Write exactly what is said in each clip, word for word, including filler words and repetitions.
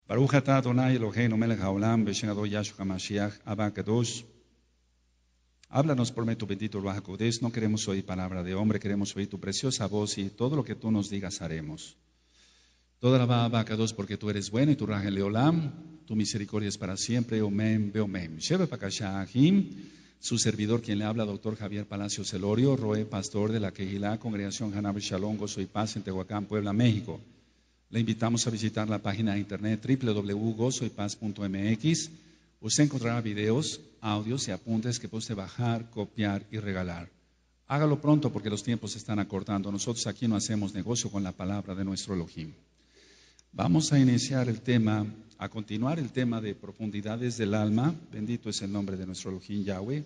Baruch atah Adonai Eloheinu melech haolam b'shem Adonai Yahshua HaMashiach Abba Kadosh. Háblanos por medio tu bendito Ruach HaKodesh. No queremos oír palabra de hombre, queremos oír tu preciosa voz y todo lo que tú nos digas haremos. Toda la Abba Kadosh, porque tú eres bueno y tu Ruach Leolam, tu misericordia es para siempre. Omen, beomen. Sheve Pakashahim, su servidor quien le habla, doctor Javier Palacios Elorio, Roe, pastor de la Kehilá, Congregación Hanab Shalom, Gozo y Paz en Tehuacán, Puebla, México. Le invitamos a visitar la página de internet doble u doble u doble u punto gozo y paz punto m x. Usted encontrará videos, audios y apuntes que puede bajar, copiar y regalar. Hágalo pronto porque los tiempos se están acortando. Nosotros aquí no hacemos negocio con la palabra de nuestro Elohim. Vamos a iniciar el tema, a continuar el tema de profundidades del alma. Bendito es el nombre de nuestro Elohim Yahweh.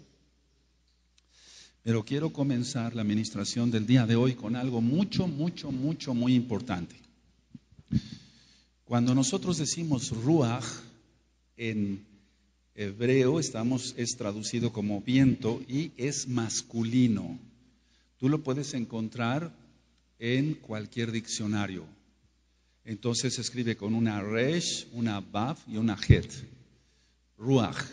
Pero quiero comenzar la administración del día de hoy con algo mucho, mucho, mucho, muy importante. Cuando nosotros decimos Ruach, en hebreo estamos, es traducido como viento y es masculino. Tú lo puedes encontrar en cualquier diccionario. Entonces se escribe con una resh, una vav y una het. Ruach.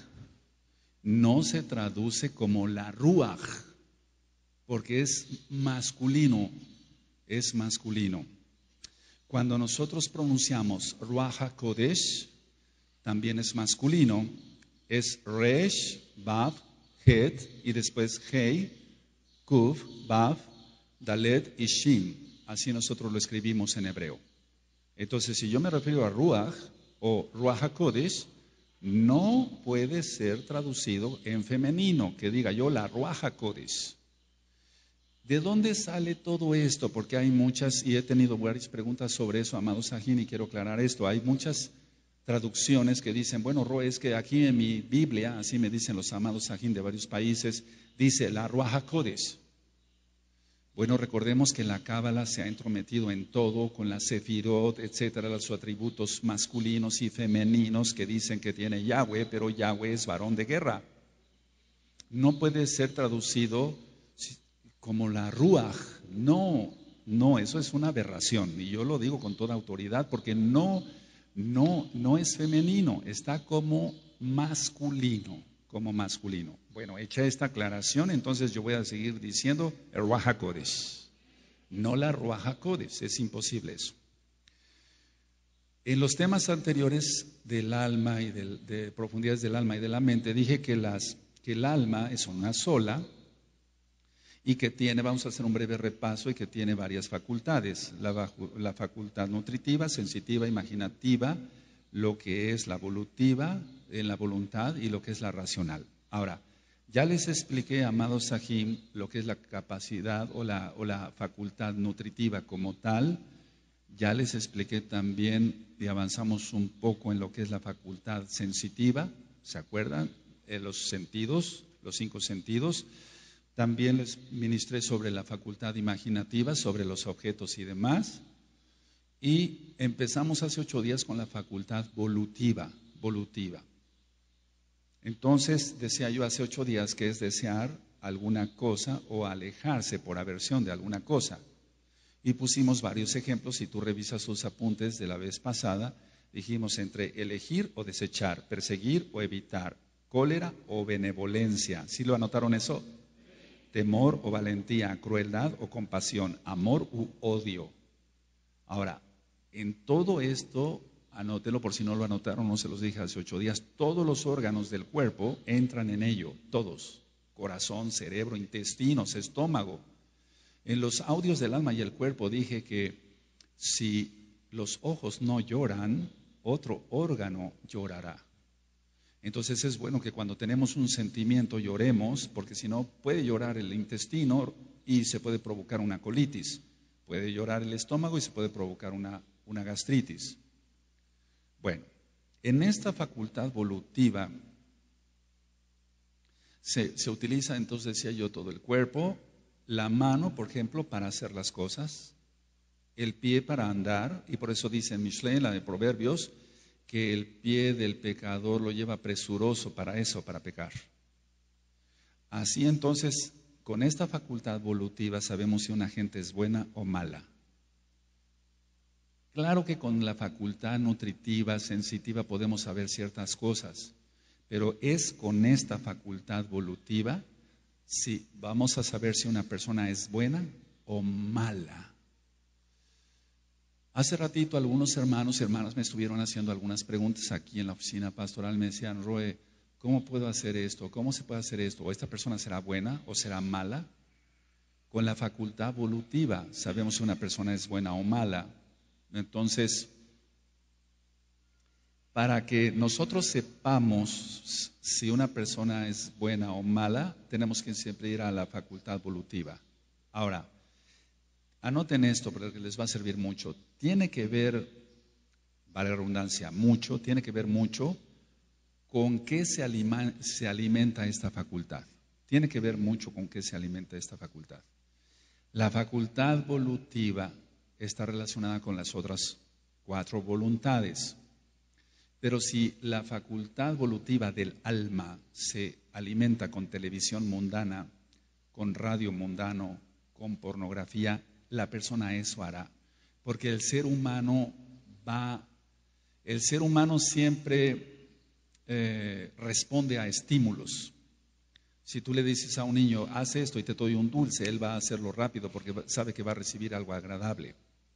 No se traduce como la ruach, porque es masculino, es masculino. Cuando nosotros pronunciamos Ruach HaKodesh, también es masculino, es Resh, Vav, Het, y después Hei, Kuf, Vav, Dalet y Shin. Así nosotros lo escribimos en hebreo. Entonces, si yo me refiero a Ruach o Ruach HaKodesh, no puede ser traducido en femenino, que diga yo la Ruach HaKodesh. ¿De dónde sale todo esto? Porque hay muchas, y he tenido varias preguntas sobre eso, amados Sajín, y quiero aclarar esto. Hay muchas traducciones que dicen, bueno, Ro, es que aquí en mi Biblia, así me dicen los amados Sajín de varios países, dice la Ruach HaKodesh. Bueno, recordemos que la Cábala se ha entrometido en todo, con la Sefirot, etcétera, los atributos masculinos y femeninos que dicen que tiene Yahweh, pero Yahweh es varón de guerra. No puede ser traducido como la Ruach. No, no, eso es una aberración. Y yo lo digo con toda autoridad porque no, no, no es femenino, está como masculino, como masculino. Bueno, hecha esta aclaración, entonces yo voy a seguir diciendo el Ruach HaKodesh, no la Ruach HaKodesh, es imposible eso. En los temas anteriores del alma y del, de profundidades del alma y de la mente, dije que, las, que el alma es una sola, y que tiene, vamos a hacer un breve repaso, y que tiene varias facultades, la, la facultad nutritiva, sensitiva, imaginativa, lo que es la evolutiva, en la voluntad, y lo que es la racional. Ahora, ya les expliqué, amados Sahim, lo que es la capacidad o la, o la facultad nutritiva como tal. Ya les expliqué también, y avanzamos un poco en lo que es la facultad sensitiva, ¿se acuerdan? Eh, los sentidos, los cinco sentidos. También les ministré sobre la facultad imaginativa, sobre los objetos y demás. Y empezamos hace ocho días con la facultad volutiva, volutiva. Entonces, decía yo hace ocho días que es desear alguna cosa o alejarse por aversión de alguna cosa. Y pusimos varios ejemplos, si tú revisas sus apuntes de la vez pasada, dijimos entre elegir o desechar, perseguir o evitar, cólera o benevolencia. ¿Sí lo anotaron eso? Temor o valentía, crueldad o compasión, amor u odio. Ahora, en todo esto, anótelo por si no lo anotaron, no se los dije hace ocho días, todos los órganos del cuerpo entran en ello, todos, corazón, cerebro, intestinos, estómago. En los audios del alma y el cuerpo dije que si los ojos no lloran, otro órgano llorará. Entonces es bueno que cuando tenemos un sentimiento lloremos, porque si no puede llorar el intestino y se puede provocar una colitis, puede llorar el estómago y se puede provocar una, una gastritis. Bueno, en esta facultad volutiva se, se utiliza, entonces decía yo, todo el cuerpo, la mano, por ejemplo, para hacer las cosas, el pie para andar, y por eso dice en Mishlei, la de Proverbios, que el pie del pecador lo lleva presuroso para eso, para pecar. Así entonces, con esta facultad volutiva sabemos si una gente es buena o mala. Claro que con la facultad nutritiva, sensitiva, podemos saber ciertas cosas, pero es con esta facultad volutiva si vamos a saber si una persona es buena o mala. Hace ratito algunos hermanos y hermanas me estuvieron haciendo algunas preguntas aquí en la oficina pastoral. Me decían, Roe, ¿cómo puedo hacer esto? ¿Cómo se puede hacer esto? ¿O esta persona será buena o será mala? Con la facultad volutiva sabemos si una persona es buena o mala. Entonces, para que nosotros sepamos si una persona es buena o mala, tenemos que siempre ir a la facultad volutiva. Ahora, anoten esto porque les va a servir mucho. Tiene que ver, vale la redundancia, mucho, tiene que ver mucho con qué se alima, se alimenta esta facultad. Tiene que ver mucho con qué se alimenta esta facultad. La facultad volutiva está relacionada con las otras cuatro voluntades. Pero si la facultad volutiva del alma se alimenta con televisión mundana, con radio mundano, con pornografía, la persona eso hará. Porque el ser humano va, el ser humano siempre eh, responde a estímulos. Si tú le dices a un niño, haz esto y te doy un dulce, él va a hacerlo rápido porque sabe que va a recibir algo agradable.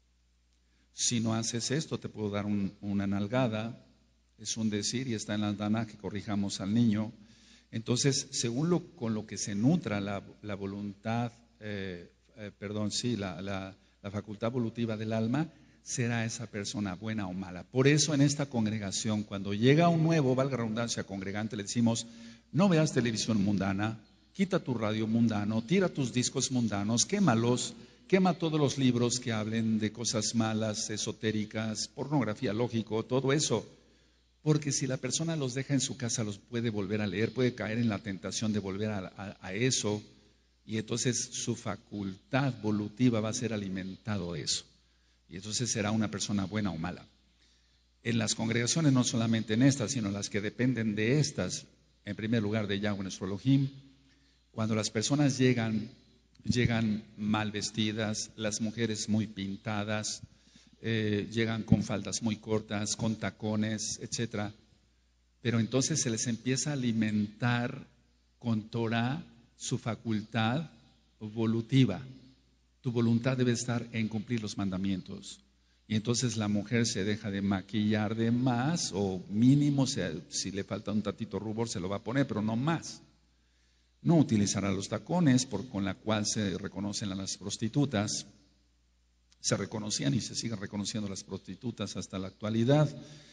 Si no haces esto, te puedo dar un, una nalgada. Es un decir y está en la dana que corrijamos al niño. Entonces, según lo, con lo que se nutra la, la voluntad, eh, eh, perdón, sí, la, la, la facultad volutiva del alma, será esa persona buena o mala. Por eso en esta congregación, cuando llega un nuevo, valga la redundancia, congregante, le decimos, no veas televisión mundana, quita tu radio mundano, tira tus discos mundanos, quémalos, quema todos los libros que hablen de cosas malas, esotéricas, pornografía, lógico, todo eso. Porque si la persona los deja en su casa, los puede volver a leer, puede caer en la tentación de volver a, a, a eso, y entonces su facultad volutiva va a ser alimentado de eso. Y entonces será una persona buena o mala. En las congregaciones, no solamente en estas, sino las que dependen de estas, en primer lugar de Yahweh nuestro Elohim, cuando las personas llegan, llegan mal vestidas, las mujeres muy pintadas, Eh, llegan con faldas muy cortas, con tacones, etcétera. Pero entonces se les empieza a alimentar con Torah su facultad volutiva. Tu voluntad debe estar en cumplir los mandamientos. Y entonces la mujer se deja de maquillar de más, o mínimo, si le falta un tantito rubor, se lo va a poner, pero no más. No utilizará los tacones, por, con la cual se reconocen a las prostitutas. Se reconocían y se siguen reconociendo las prostitutas hasta la actualidad.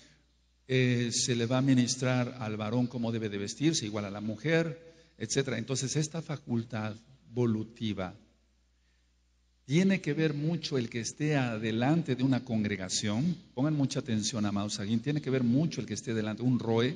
Eh, se le va a ministrar al varón cómo debe de vestirse, igual a la mujer, etcétera. Entonces, esta facultad volutiva tiene que ver mucho el que esté adelante de una congregación. Pongan mucha atención, amados aquí. Tiene que ver mucho el que esté delante, un roe,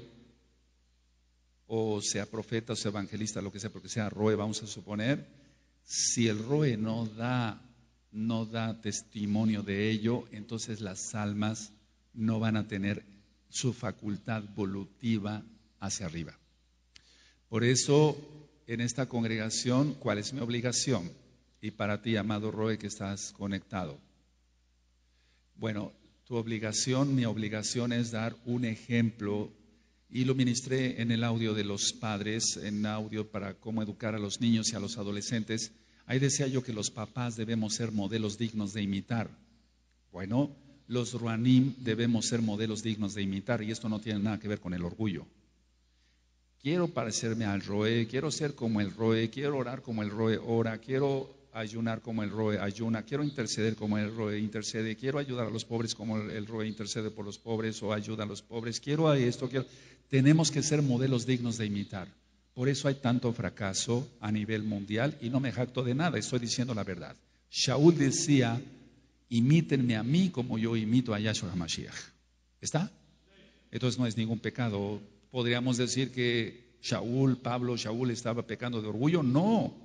o sea profeta, o sea evangelista, lo que sea, porque sea roe, vamos a suponer. Si el roe no da no da testimonio de ello, entonces las almas no van a tener su facultad volutiva hacia arriba. Por eso, en esta congregación, ¿cuál es mi obligación? Y para ti, amado Roe, que estás conectado. Bueno, tu obligación, mi obligación es dar un ejemplo, y lo ministré en el audio de los padres, en audio para cómo educar a los niños y a los adolescentes. Ahí decía yo que los papás debemos ser modelos dignos de imitar. Bueno, los Ruanim debemos ser modelos dignos de imitar, y esto no tiene nada que ver con el orgullo. Quiero parecerme al Roe, quiero ser como el Roe, quiero orar como el Roe ora, quiero ayunar como el Roe ayuna, quiero interceder como el Roe intercede, quiero ayudar a los pobres como el Roe intercede por los pobres o ayuda a los pobres, quiero a esto, quiero. Tenemos que ser modelos dignos de imitar. Por eso hay tanto fracaso a nivel mundial, y no me jacto de nada, estoy diciendo la verdad. Shaul decía, imítenme a mí como yo imito a Yahshua HaMashiach. ¿Está? Entonces no es ningún pecado. ¿Podríamos decir que Shaul, Pablo, Shaul estaba pecando de orgullo? No.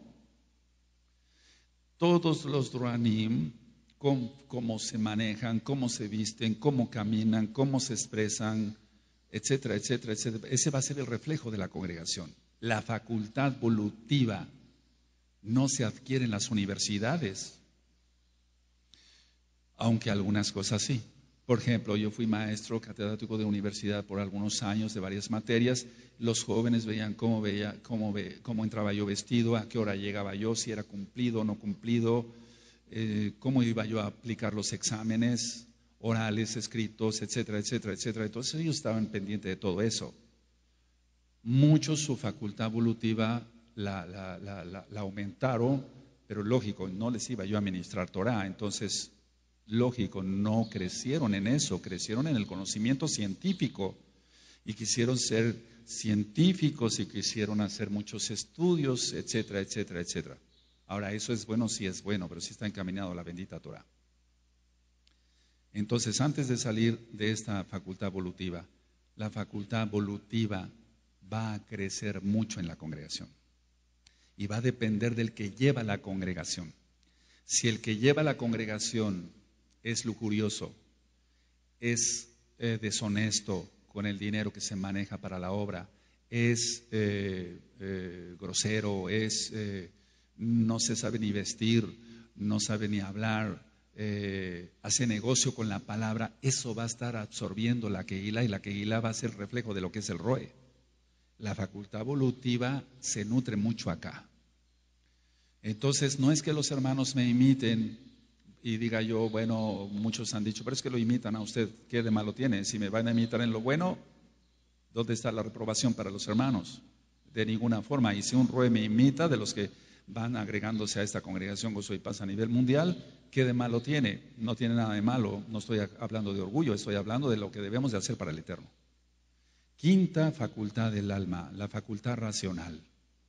Todos los Duanim, cómo se manejan, cómo se visten, cómo caminan, cómo se expresan, etcétera, etcétera, etcétera. Ese va a ser el reflejo de la congregación. La facultad volutiva no se adquiere en las universidades, aunque algunas cosas sí. Por ejemplo, yo fui maestro catedrático de universidad por algunos años de varias materias. Los jóvenes veían cómo, veía, cómo, ve, cómo entraba yo vestido, a qué hora llegaba yo, si era cumplido o no cumplido, eh, cómo iba yo a aplicar los exámenes orales, escritos, etcétera, etcétera, etcétera. Entonces ellos estaban pendientes de todo eso. Muchos su facultad evolutiva la, la, la, la, la aumentaron, pero lógico, no les iba yo a ministrar Torah, entonces lógico, no crecieron en eso, crecieron en el conocimiento científico y quisieron ser científicos y quisieron hacer muchos estudios, etcétera, etcétera, etcétera. Ahora, eso es bueno, sí es bueno, pero sí está encaminado a la bendita Torah. Entonces, antes de salir de esta facultad evolutiva, la facultad evolutiva va a crecer mucho en la congregación y va a depender del que lleva la congregación. Si el que lleva la congregación es lujurioso, es eh, deshonesto con el dinero que se maneja para la obra, es eh, eh, grosero, es eh, no se sabe ni vestir, no sabe ni hablar, eh, hace negocio con la palabra, eso va a estar absorbiendo la Kehilá y la Kehilá va a ser reflejo de lo que es el Roe. La facultad evolutiva se nutre mucho acá. Entonces, no es que los hermanos me imiten y diga yo, bueno, muchos han dicho, pero es que lo imitan a usted, ¿qué de malo tiene? Si me van a imitar en lo bueno, ¿dónde está la reprobación para los hermanos? De ninguna forma. Y si un Roe me imita, de los que van agregándose a esta congregación Gozo y Paz a nivel mundial, ¿qué de malo tiene? No tiene nada de malo, no estoy hablando de orgullo, estoy hablando de lo que debemos de hacer para el Eterno. Quinta facultad del alma, la facultad racional.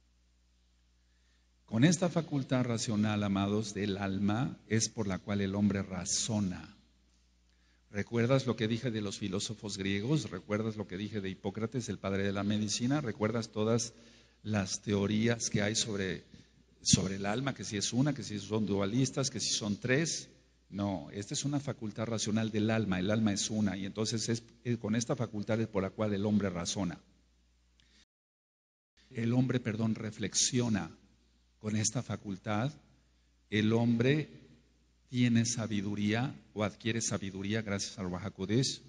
Con esta facultad racional, amados, del alma, es por la cual el hombre razona. ¿Recuerdas lo que dije de los filósofos griegos? ¿Recuerdas lo que dije de Hipócrates, el padre de la medicina? ¿Recuerdas todas las teorías que hay sobre, sobre el alma? Que si es una, que si son dualistas, que si son tres. No, esta es una facultad racional del alma, el alma es una, y entonces es, es con esta facultad es por la cual el hombre razona. El hombre, perdón, reflexiona. Con esta facultad, el hombre tiene sabiduría o adquiere sabiduría gracias al Ruach HaKodesh.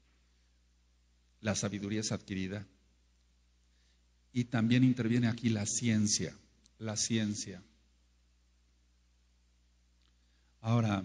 La sabiduría es adquirida. Y también interviene aquí la ciencia, la ciencia. Ahora,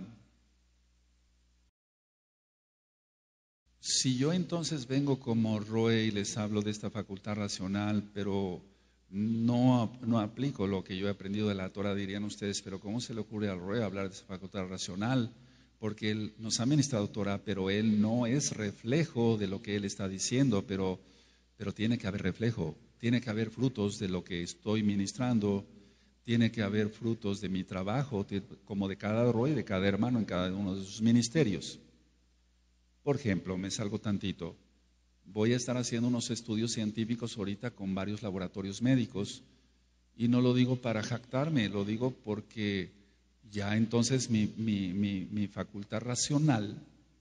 si yo entonces vengo como Roe y les hablo de esta facultad racional, pero no, no aplico lo que yo he aprendido de la Torah, dirían ustedes, pero ¿cómo se le ocurre al Roe hablar de esa facultad racional? Porque él nos ha ministrado Torah, pero él no es reflejo de lo que él está diciendo, pero, pero tiene que haber reflejo, tiene que haber frutos de lo que estoy ministrando, tiene que haber frutos de mi trabajo, como de cada Roe, de cada hermano en cada uno de sus ministerios. Por ejemplo, me salgo tantito. Voy a estar haciendo unos estudios científicos ahorita con varios laboratorios médicos y no lo digo para jactarme, lo digo porque ya entonces mi, mi, mi, mi facultad racional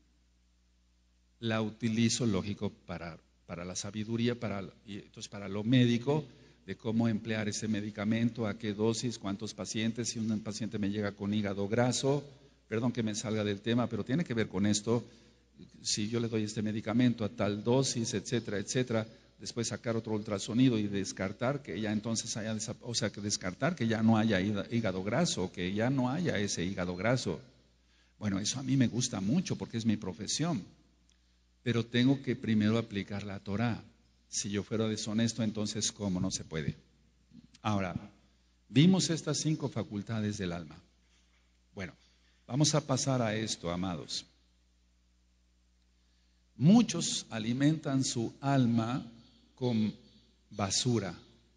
la utilizo, lógico, para, para la sabiduría, para, y entonces para lo médico, de cómo emplear ese medicamento, a qué dosis, cuántos pacientes, si un paciente me llega con hígado graso, perdón que me salga del tema, pero tiene que ver con esto. Si yo le doy este medicamento a tal dosis, etcétera, etcétera, después sacar otro ultrasonido y descartar que ya entonces haya, o sea, que descartar que ya no haya hígado graso, que ya no haya ese hígado graso. Bueno, eso a mí me gusta mucho porque es mi profesión, pero tengo que primero aplicar la Torah. Si yo fuera deshonesto, entonces ¿cómo? No se puede. Ahora, vimos estas cinco facultades del alma. Bueno, vamos a pasar a esto, amados. Muchos alimentan su alma con basura.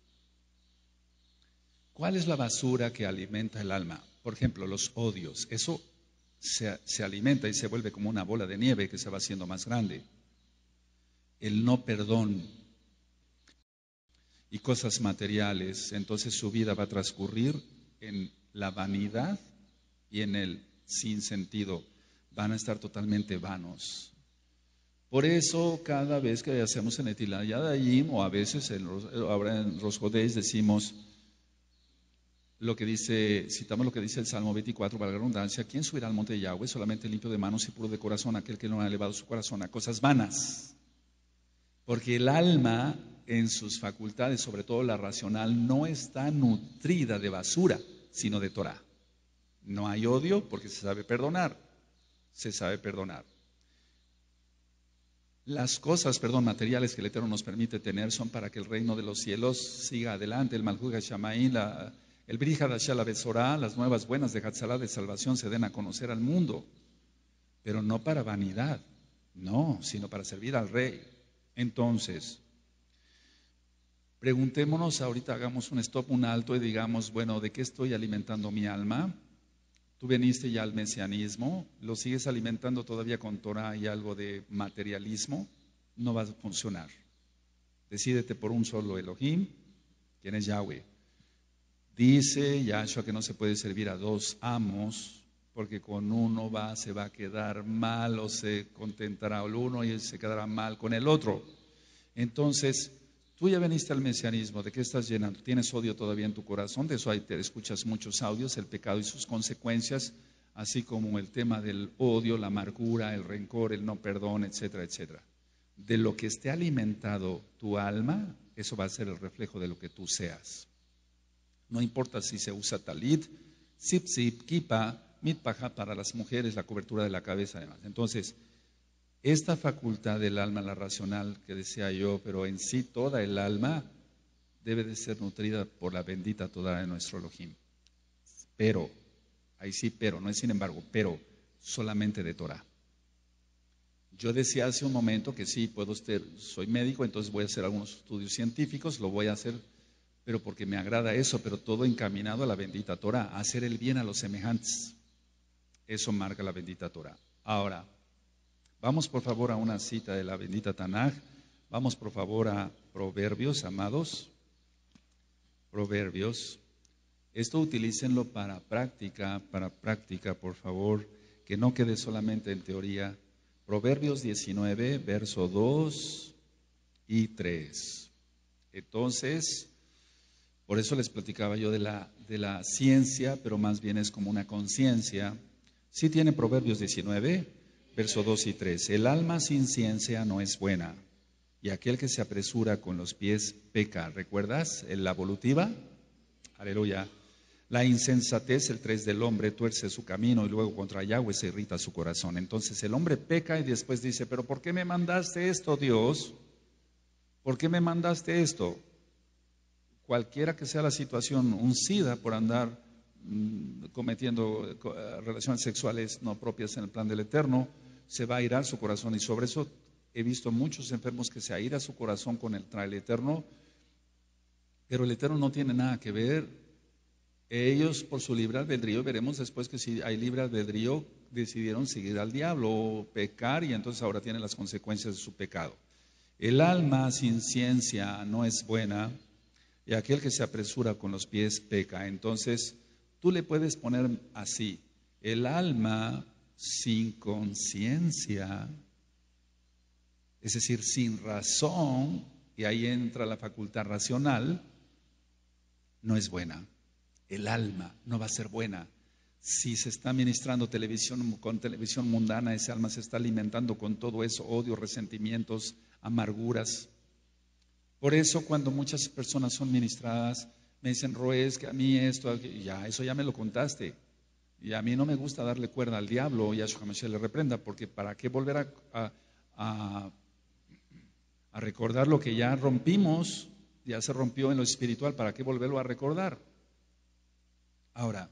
¿Cuál es la basura que alimenta el alma? Por ejemplo, los odios. Eso se, se alimenta y se vuelve como una bola de nieve que se va haciendo más grande. El no perdón y cosas materiales. Entonces su vida va a transcurrir en la vanidad y en el sinsentido. Van a estar totalmente vanos. Por eso, cada vez que hacemos en Etilayadayim, o a veces en, ahora en Rosh Hodesh decimos, lo que dice, citamos lo que dice el Salmo veinticuatro, para la redundancia, ¿quién subirá al monte de Yahweh? Solamente limpio de manos y puro de corazón, aquel que no ha elevado su corazón a cosas vanas. Porque el alma en sus facultades, sobre todo la racional, no está nutrida de basura, sino de Torah. No hay odio porque se sabe perdonar, se sabe perdonar. Las cosas, perdón, materiales que el Eterno nos permite tener son para que el reino de los cielos siga adelante, el Malhut HaShamayim, la, el Bri Hadashah, la Besorá, las nuevas buenas de Hatzalá de salvación se den a conocer al mundo, pero no para vanidad, no, sino para servir al Rey. Entonces, preguntémonos, ahorita hagamos un stop, un alto y digamos, bueno, ¿de qué estoy alimentando mi alma? Tú veniste ya al mesianismo, lo sigues alimentando todavía con Torah y algo de materialismo, no va a funcionar. Decídete por un solo Elohim, quien es Yahweh. Dice Yahshua que no se puede servir a dos amos, porque con uno va, se va a quedar mal o se contentará el uno y se quedará mal con el otro. Entonces, tú ya veniste al mesianismo, ¿de qué estás llenando? ¿Tienes odio todavía en tu corazón? De eso ahí te escuchas muchos audios, el pecado y sus consecuencias, así como el tema del odio, la amargura, el rencor, el no perdón, etcétera, etcétera. De lo que esté alimentado tu alma, eso va a ser el reflejo de lo que tú seas. No importa si se usa talit, zip zip, kipa, mitpaja para las mujeres, la cobertura de la cabeza además. Entonces, esta facultad del alma, la racional que decía yo, pero en sí toda el alma debe de ser nutrida por la bendita Torah de nuestro Elohim. Pero, ahí sí, pero, no es sin embargo, pero solamente de Torah. Yo decía hace un momento que sí, puedo ser, soy médico, entonces voy a hacer algunos estudios científicos, lo voy a hacer, pero porque me agrada eso, pero todo encaminado a la bendita Torah, a hacer el bien a los semejantes. Eso marca la bendita Torah. Ahora, vamos por favor a una cita de la bendita Tanaj. Vamos por favor a Proverbios, amados. Proverbios. Esto utilícenlo para práctica, para práctica, por favor, que no quede solamente en teoría. Proverbios diecinueve, verso dos y tres. Entonces, por eso les platicaba yo de la, de la ciencia, pero más bien es como una conciencia. Sí tiene Proverbios diecinueve, verso dos y tres. El alma sin ciencia no es buena, y aquel que se apresura con los pies peca. ¿Recuerdas? En la evolutiva. Aleluya. La insensatez, el tres del hombre, tuerce su camino y luego contra Yahweh se irrita su corazón. Entonces el hombre peca y después dice, pero ¿por qué me mandaste esto, Dios? ¿Por qué me mandaste esto? Cualquiera que sea la situación, un SIDA por andar mmm, cometiendo eh, relaciones sexuales no propias en el plan del Eterno, se va a irar su corazón. Y sobre eso he visto muchos enfermos que se aira su corazón con el, el Eterno, pero el Eterno no tiene nada que ver. Ellos, por su libre albedrío, veremos después que si hay libre albedrío, decidieron seguir al diablo o pecar, y entonces ahora tienen las consecuencias de su pecado. El alma sin ciencia no es buena, y aquel que se apresura con los pies peca. Entonces, tú le puedes poner así: el alma sin conciencia, es decir, sin razón, y ahí entra la facultad racional, no es buena. El alma no va a ser buena. Si se está ministrando televisión con televisión mundana, ese alma se está alimentando con todo eso, odio, resentimientos, amarguras. Por eso cuando muchas personas son ministradas, me dicen, Roes, que a mí esto, ya, eso ya me lo contaste. Y a mí no me gusta darle cuerda al diablo, y a Yahshua Mashiach le reprenda, porque ¿para qué volver a, a, a, a recordar lo que ya rompimos? Ya se rompió en lo espiritual, ¿para qué volverlo a recordar? Ahora,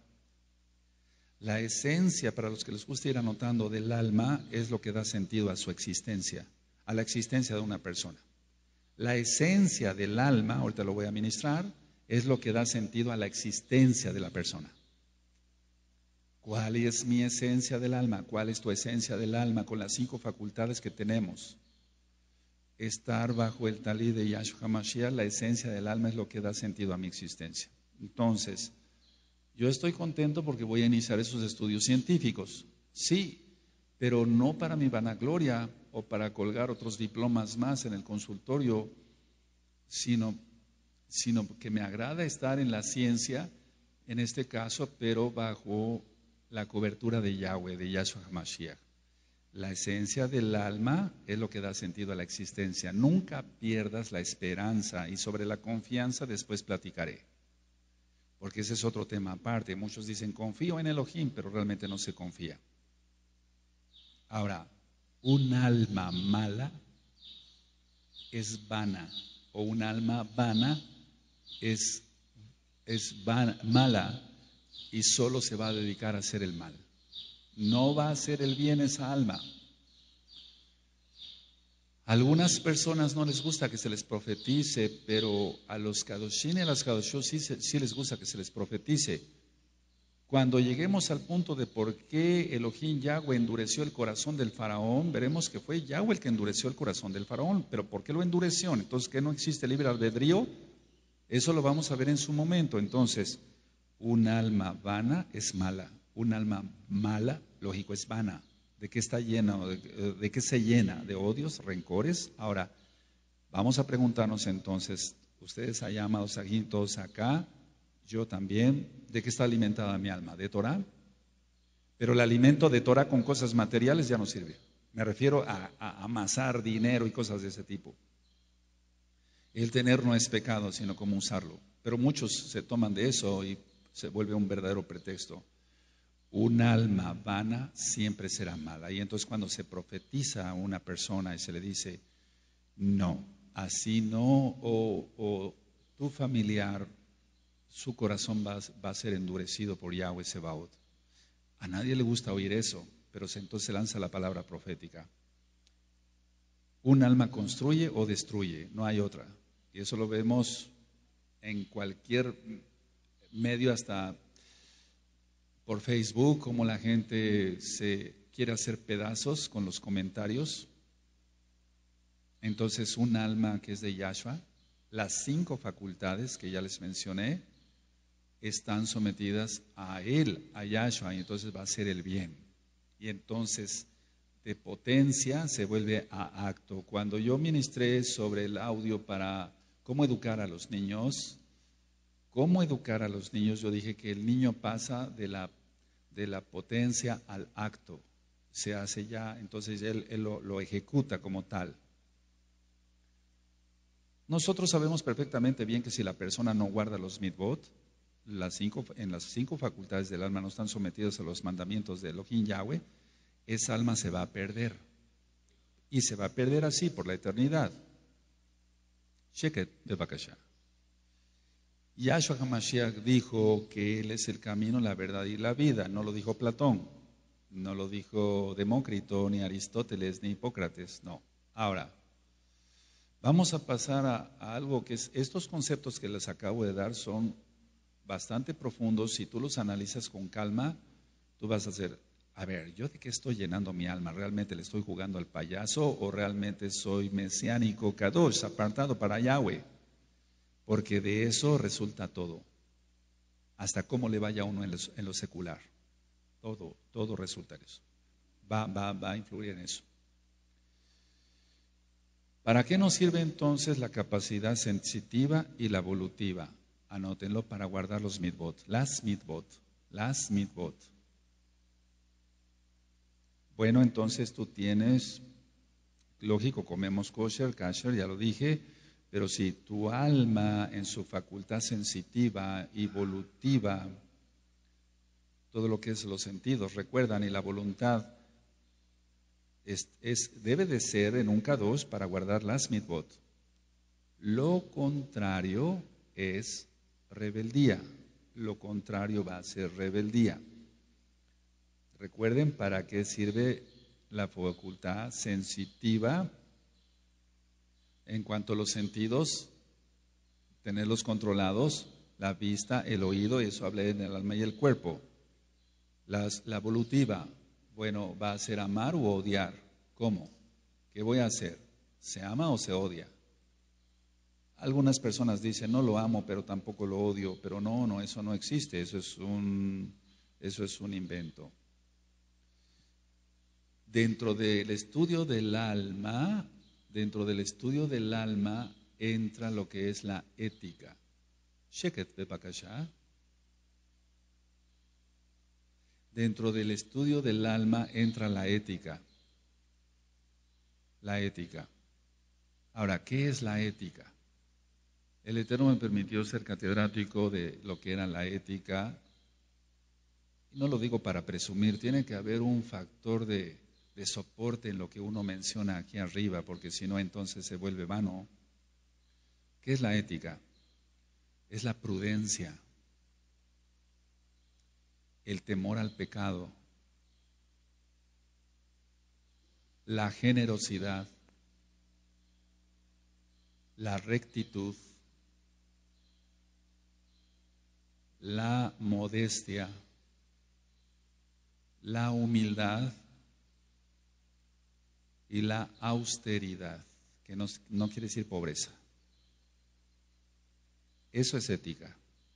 la esencia, para los que les gusta ir anotando, del alma es lo que da sentido a su existencia, a la existencia de una persona. La esencia del alma, ahorita lo voy a ministrar, es lo que da sentido a la existencia de la persona. ¿Cuál es mi esencia del alma? ¿Cuál es tu esencia del alma con las cinco facultades que tenemos? Estar bajo el talí de Yahshua Mashiach, la esencia del alma es lo que da sentido a mi existencia. Entonces, yo estoy contento porque voy a iniciar esos estudios científicos, sí, pero no para mi vanagloria o para colgar otros diplomas más en el consultorio, sino, sino que me agrada estar en la ciencia, en este caso, pero bajo la cobertura de Yahweh, de Yahshua HaMashiach. La esencia del alma es lo que da sentido a la existencia. Nunca pierdas la esperanza, y sobre la confianza después platicaré, porque ese es otro tema aparte. Muchos dicen confío en Elohim, pero realmente no se confía. Ahora, un alma mala es vana, o un alma vana es, es vana, mala, y solo se va a dedicar a hacer el mal. No va a hacer el bien esa alma. A algunas personas no les gusta que se les profetice, pero a los Kadoshim y a las Kadoshot sí, sí les gusta que se les profetice. Cuando lleguemos al punto de por qué Elohim Yahweh endureció el corazón del faraón, veremos que fue Yahweh el que endureció el corazón del faraón. ¿Pero por qué lo endureció? Entonces, ¿qué no existe libre albedrío? Eso lo vamos a ver en su momento. Entonces, un alma vana es mala. Un alma mala, lógico, es vana. ¿De qué está llena? ¿De, de qué se llena? ¿De odios, rencores? Ahora, vamos a preguntarnos entonces, ustedes allá, amados aquí, todos acá, yo también, ¿de qué está alimentada mi alma? ¿De Torah? Pero el alimento de Torah con cosas materiales ya no sirve. Me refiero a, a amasar dinero y cosas de ese tipo. El tener no es pecado, sino cómo usarlo. Pero muchos se toman de eso y se vuelve un verdadero pretexto. Un alma vana siempre será mala. Y entonces cuando se profetiza a una persona y se le dice, no, así no, o, o tu familiar, su corazón va, va a ser endurecido por Yahweh Sebaot. A nadie le gusta oír eso, pero entonces se lanza la palabra profética. Un alma construye o destruye, no hay otra. Y eso lo vemos en cualquier medio, hasta por Facebook, como la gente se quiere hacer pedazos con los comentarios. Entonces, un alma que es de Yahshua, las cinco facultades que ya les mencioné, están sometidas a Él, a Yahshua, y entonces va a ser el bien. Y entonces, de potencia se vuelve a acto. Cuando yo ministré sobre el audio para cómo educar a los niños, cómo educar a los niños, yo dije que el niño pasa de la de la potencia al acto, se hace ya, entonces él, él lo, lo ejecuta como tal. Nosotros sabemos perfectamente bien que si la persona no guarda los mitvot, las cinco, en las cinco facultades del alma no están sometidas a los mandamientos de Elohim Yahweh, esa alma se va a perder. Y se va a perder así por la eternidad. Sheket bebakasha. Yahshua HaMashiach dijo que Él es el camino, la verdad y la vida. No lo dijo Platón, no lo dijo Demócrito, ni Aristóteles, ni Hipócrates, no. Ahora, vamos a pasar a, a algo que es, estos conceptos que les acabo de dar son bastante profundos. Si tú los analizas con calma, tú vas a hacer, a ver, ¿yo de qué estoy llenando mi alma? ¿Realmente le estoy jugando al payaso o realmente soy mesiánico, kadosh, apartado para Yahweh? Porque de eso resulta todo, hasta cómo le vaya a uno en lo, en lo secular, todo, todo resulta en eso, va, va, va a influir en eso. ¿Para qué nos sirve entonces la capacidad sensitiva y la volutiva? Anótenlo para guardar los mitvot, las mitvot, las mitvot. Bueno, entonces tú tienes, lógico, comemos kosher, kasher, ya lo dije. Pero si tu alma en su facultad sensitiva y evolutiva, todo lo que es los sentidos, recuerdan, y la voluntad, es, es, debe de ser en un kadosh para guardar las mitvot. Lo contrario es rebeldía. Lo contrario va a ser rebeldía. Recuerden para qué sirve la facultad sensitiva. En cuanto a los sentidos, tenerlos controlados, la vista, el oído, eso hablé en el alma y el cuerpo. Las, la evolutiva, bueno, va a ser amar u odiar. ¿Cómo? ¿Qué voy a hacer? ¿Se ama o se odia? Algunas personas dicen, no lo amo, pero tampoco lo odio. Pero no, no, eso no existe, eso es un, eso es un invento. Dentro del estudio del alma, dentro del estudio del alma entra lo que es la ética. Sheket bebakasha. Dentro del estudio del alma entra la ética. La ética. Ahora, ¿qué es la ética? El Eterno me permitió ser catedrático de lo que era la ética. No lo digo para presumir, tiene que haber un factor de, de soporte en lo que uno menciona aquí arriba, porque si no, entonces se vuelve vano. ¿Qué es la ética? Es la prudencia, el temor al pecado, la generosidad, la rectitud, la modestia, la humildad y la austeridad, que no, no quiere decir pobreza. Eso es ética.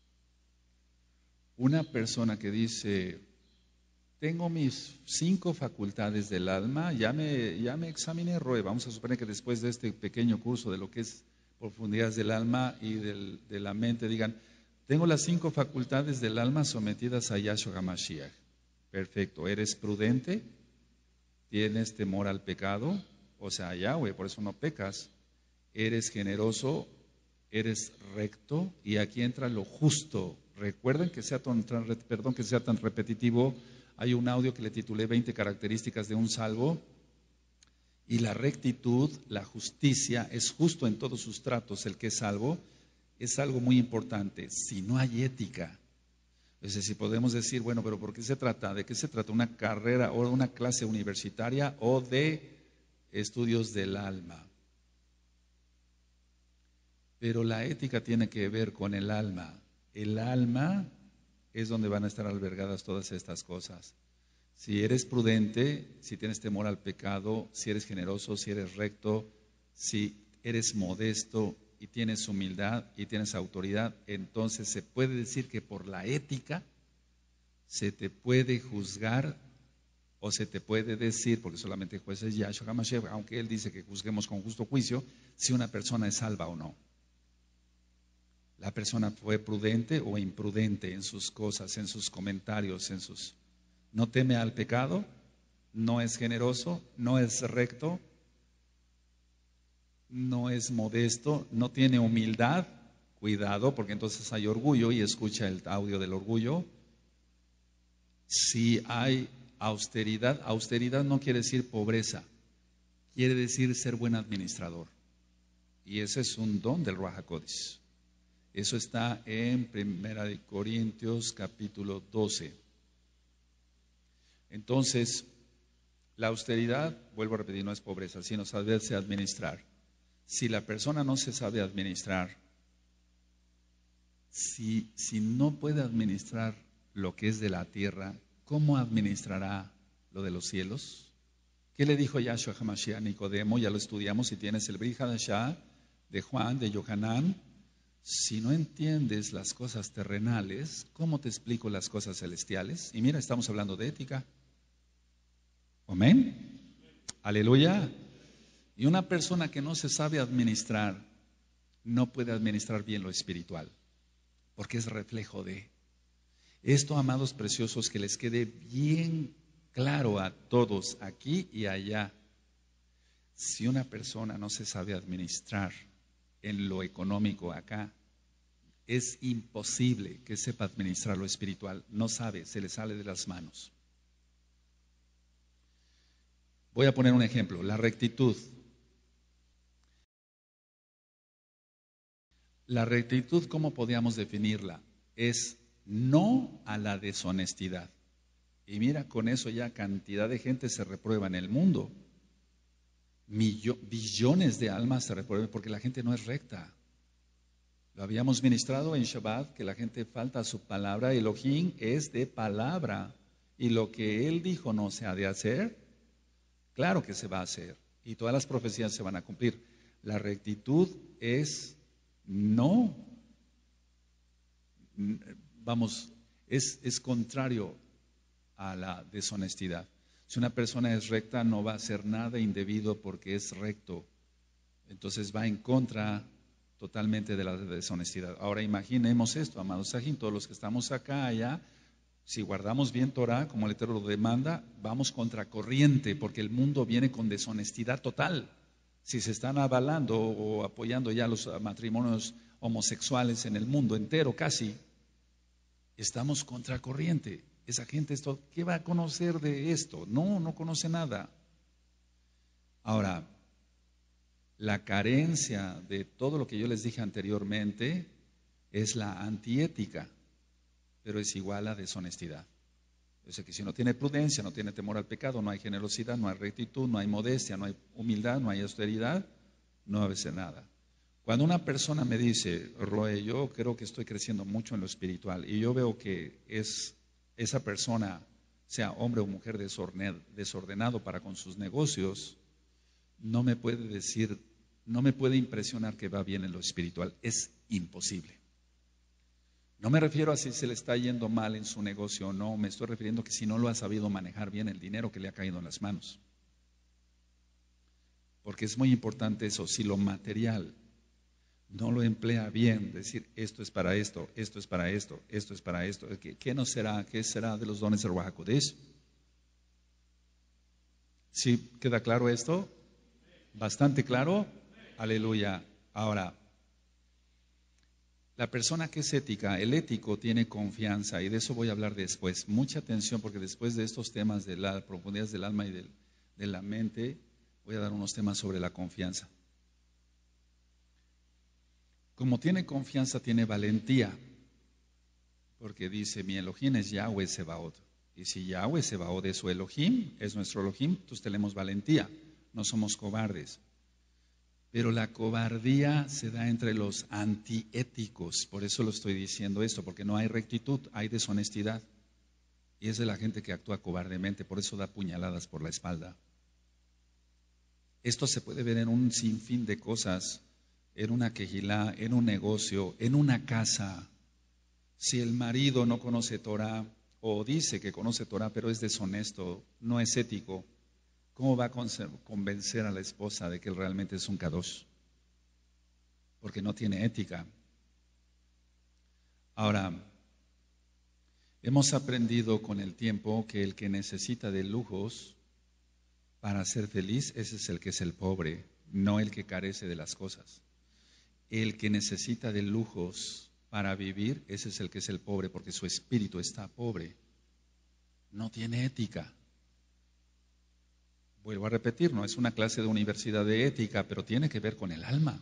Una persona que dice, tengo mis cinco facultades del alma, ya me, ya me examiné, Roe, vamos a suponer que después de este pequeño curso de lo que es profundidades del alma y del, de la mente, digan, tengo las cinco facultades del alma sometidas a Yahshua HaMashiach. Perfecto, ¿eres prudente? ¿Tienes temor al pecado? O sea, Yahweh, por eso no pecas. ¿Eres generoso? ¿Eres recto? Y aquí entra lo justo. Recuerden que sea tan, perdón, que sea tan repetitivo. Hay un audio que le titulé veinte características de un salvo. Y la rectitud, la justicia, es justo en todos sus tratos. El que es salvo es algo muy importante. Si no hay ética, es decir, podemos decir, bueno, pero ¿por qué se trata? ¿De qué se trata? ¿Una carrera o una clase universitaria o de estudios del alma? Pero la ética tiene que ver con el alma. El alma es donde van a estar albergadas todas estas cosas. Si eres prudente, si tienes temor al pecado, si eres generoso, si eres recto, si eres modesto y tienes humildad y tienes autoridad, entonces se puede decir que por la ética se te puede juzgar o se te puede decir, porque solamente juez es Yahshua HaMashiach, aunque él dice que juzguemos con justo juicio, si una persona es salva o no. La persona fue prudente o imprudente en sus cosas, en sus comentarios, en sus... No teme al pecado, no es generoso, no es recto, no es modesto, no tiene humildad. Cuidado, porque entonces hay orgullo y escucha el audio del orgullo. Si hay austeridad, austeridad no quiere decir pobreza, quiere decir ser buen administrador. Y ese es un don del Ruach HaKodesh. Eso está en Primera de Corintios capítulo doce. Entonces, la austeridad, vuelvo a repetir, no es pobreza, sino saberse administrar. Si la persona no se sabe administrar, si, si no puede administrar lo que es de la tierra, ¿cómo administrará lo de los cielos? ¿Qué le dijo Yahshua HaMashiach a Nicodemo? Ya lo estudiamos, si tienes el Brit Hadashah de Juan, de Yohanan. Si no entiendes las cosas terrenales, ¿cómo te explico las cosas celestiales? Y mira, estamos hablando de ética. Amén. Aleluya. Y una persona que no se sabe administrar, no puede administrar bien lo espiritual, porque es reflejo de. Esto, amados preciosos, que les quede bien claro a todos, aquí y allá. Si una persona no se sabe administrar en lo económico acá, es imposible que sepa administrar lo espiritual. No sabe, se le sale de las manos. Voy a poner un ejemplo, la rectitud. La rectitud, ¿cómo podríamos definirla? Es no a la deshonestidad. Y mira, con eso ya cantidad de gente se reprueba en el mundo. Millo, billones de almas se reprueban porque la gente no es recta. Lo habíamos ministrado en Shabbat, que la gente falta a su palabra. Elohim es de palabra. Y lo que él dijo no se ha de hacer, claro que se va a hacer. Y todas las profecías se van a cumplir. La rectitud es no, vamos, es, es contrario a la deshonestidad. Si una persona es recta, no va a hacer nada indebido porque es recto. Entonces va en contra totalmente de la deshonestidad. Ahora imaginemos esto, amados Sajín, todos los que estamos acá, allá, Si guardamos bien Torah, como el Eterno lo demanda, vamos contracorriente, porque el mundo viene con deshonestidad total. Si se están avalando o apoyando ya los matrimonios homosexuales en el mundo entero casi, estamos contracorriente. Esa gente, esto, ¿qué va a conocer de esto? No, no conoce nada. Ahora, la carencia de todo lo que yo les dije anteriormente es la antiética, pero es igual a deshonestidad. O sea que si no tiene prudencia, no tiene temor al pecado, no hay generosidad, no hay rectitud, no hay modestia, no hay humildad, no hay austeridad, no va a hacer nada. Cuando una persona me dice, Roe, yo creo que estoy creciendo mucho en lo espiritual y yo veo que es esa persona, sea hombre o mujer desordenado para con sus negocios, no me puede decir, no me puede impresionar que va bien en lo espiritual. Es imposible. No me refiero a si se le está yendo mal en su negocio o no, me estoy refiriendo que si no lo ha sabido manejar bien el dinero que le ha caído en las manos. Porque es muy importante eso, si lo material no lo emplea bien, decir esto es para esto, esto es para esto, esto es para esto, ¿qué, qué no será? ¿Qué será de los dones del Ruach HaKodesh? ¿Sí queda claro esto? ¿Bastante claro? Aleluya. Ahora, la persona que es ética, el ético tiene confianza, y de eso voy a hablar después. Mucha atención, porque después de estos temas de las profundidades del alma y del, de la mente, voy a dar unos temas sobre la confianza. Como tiene confianza, tiene valentía, porque dice, mi Elohim es Yahweh Sebaot. Y si Yahweh Sebaot es su Elohim, es nuestro Elohim, entonces tenemos valentía, no somos cobardes. Pero la cobardía se da entre los antiéticos, por eso lo estoy diciendo esto, porque no hay rectitud, hay deshonestidad. Y es de la gente que actúa cobardemente, por eso da puñaladas por la espalda. Esto se puede ver en un sinfín de cosas, en una quejilá, en un negocio, en una casa. Si el marido no conoce Torah o dice que conoce Torah, pero es deshonesto, no es ético, ¿cómo va a convencer a la esposa de que él realmente es un kadosh? Porque no tiene ética. Ahora, hemos aprendido con el tiempo que el que necesita de lujos para ser feliz, ese es el que es el pobre, no el que carece de las cosas. El que necesita de lujos para vivir, ese es el que es el pobre, porque su espíritu está pobre, no tiene ética. Vuelvo a repetir, no es una clase de universidad de ética, pero tiene que ver con el alma.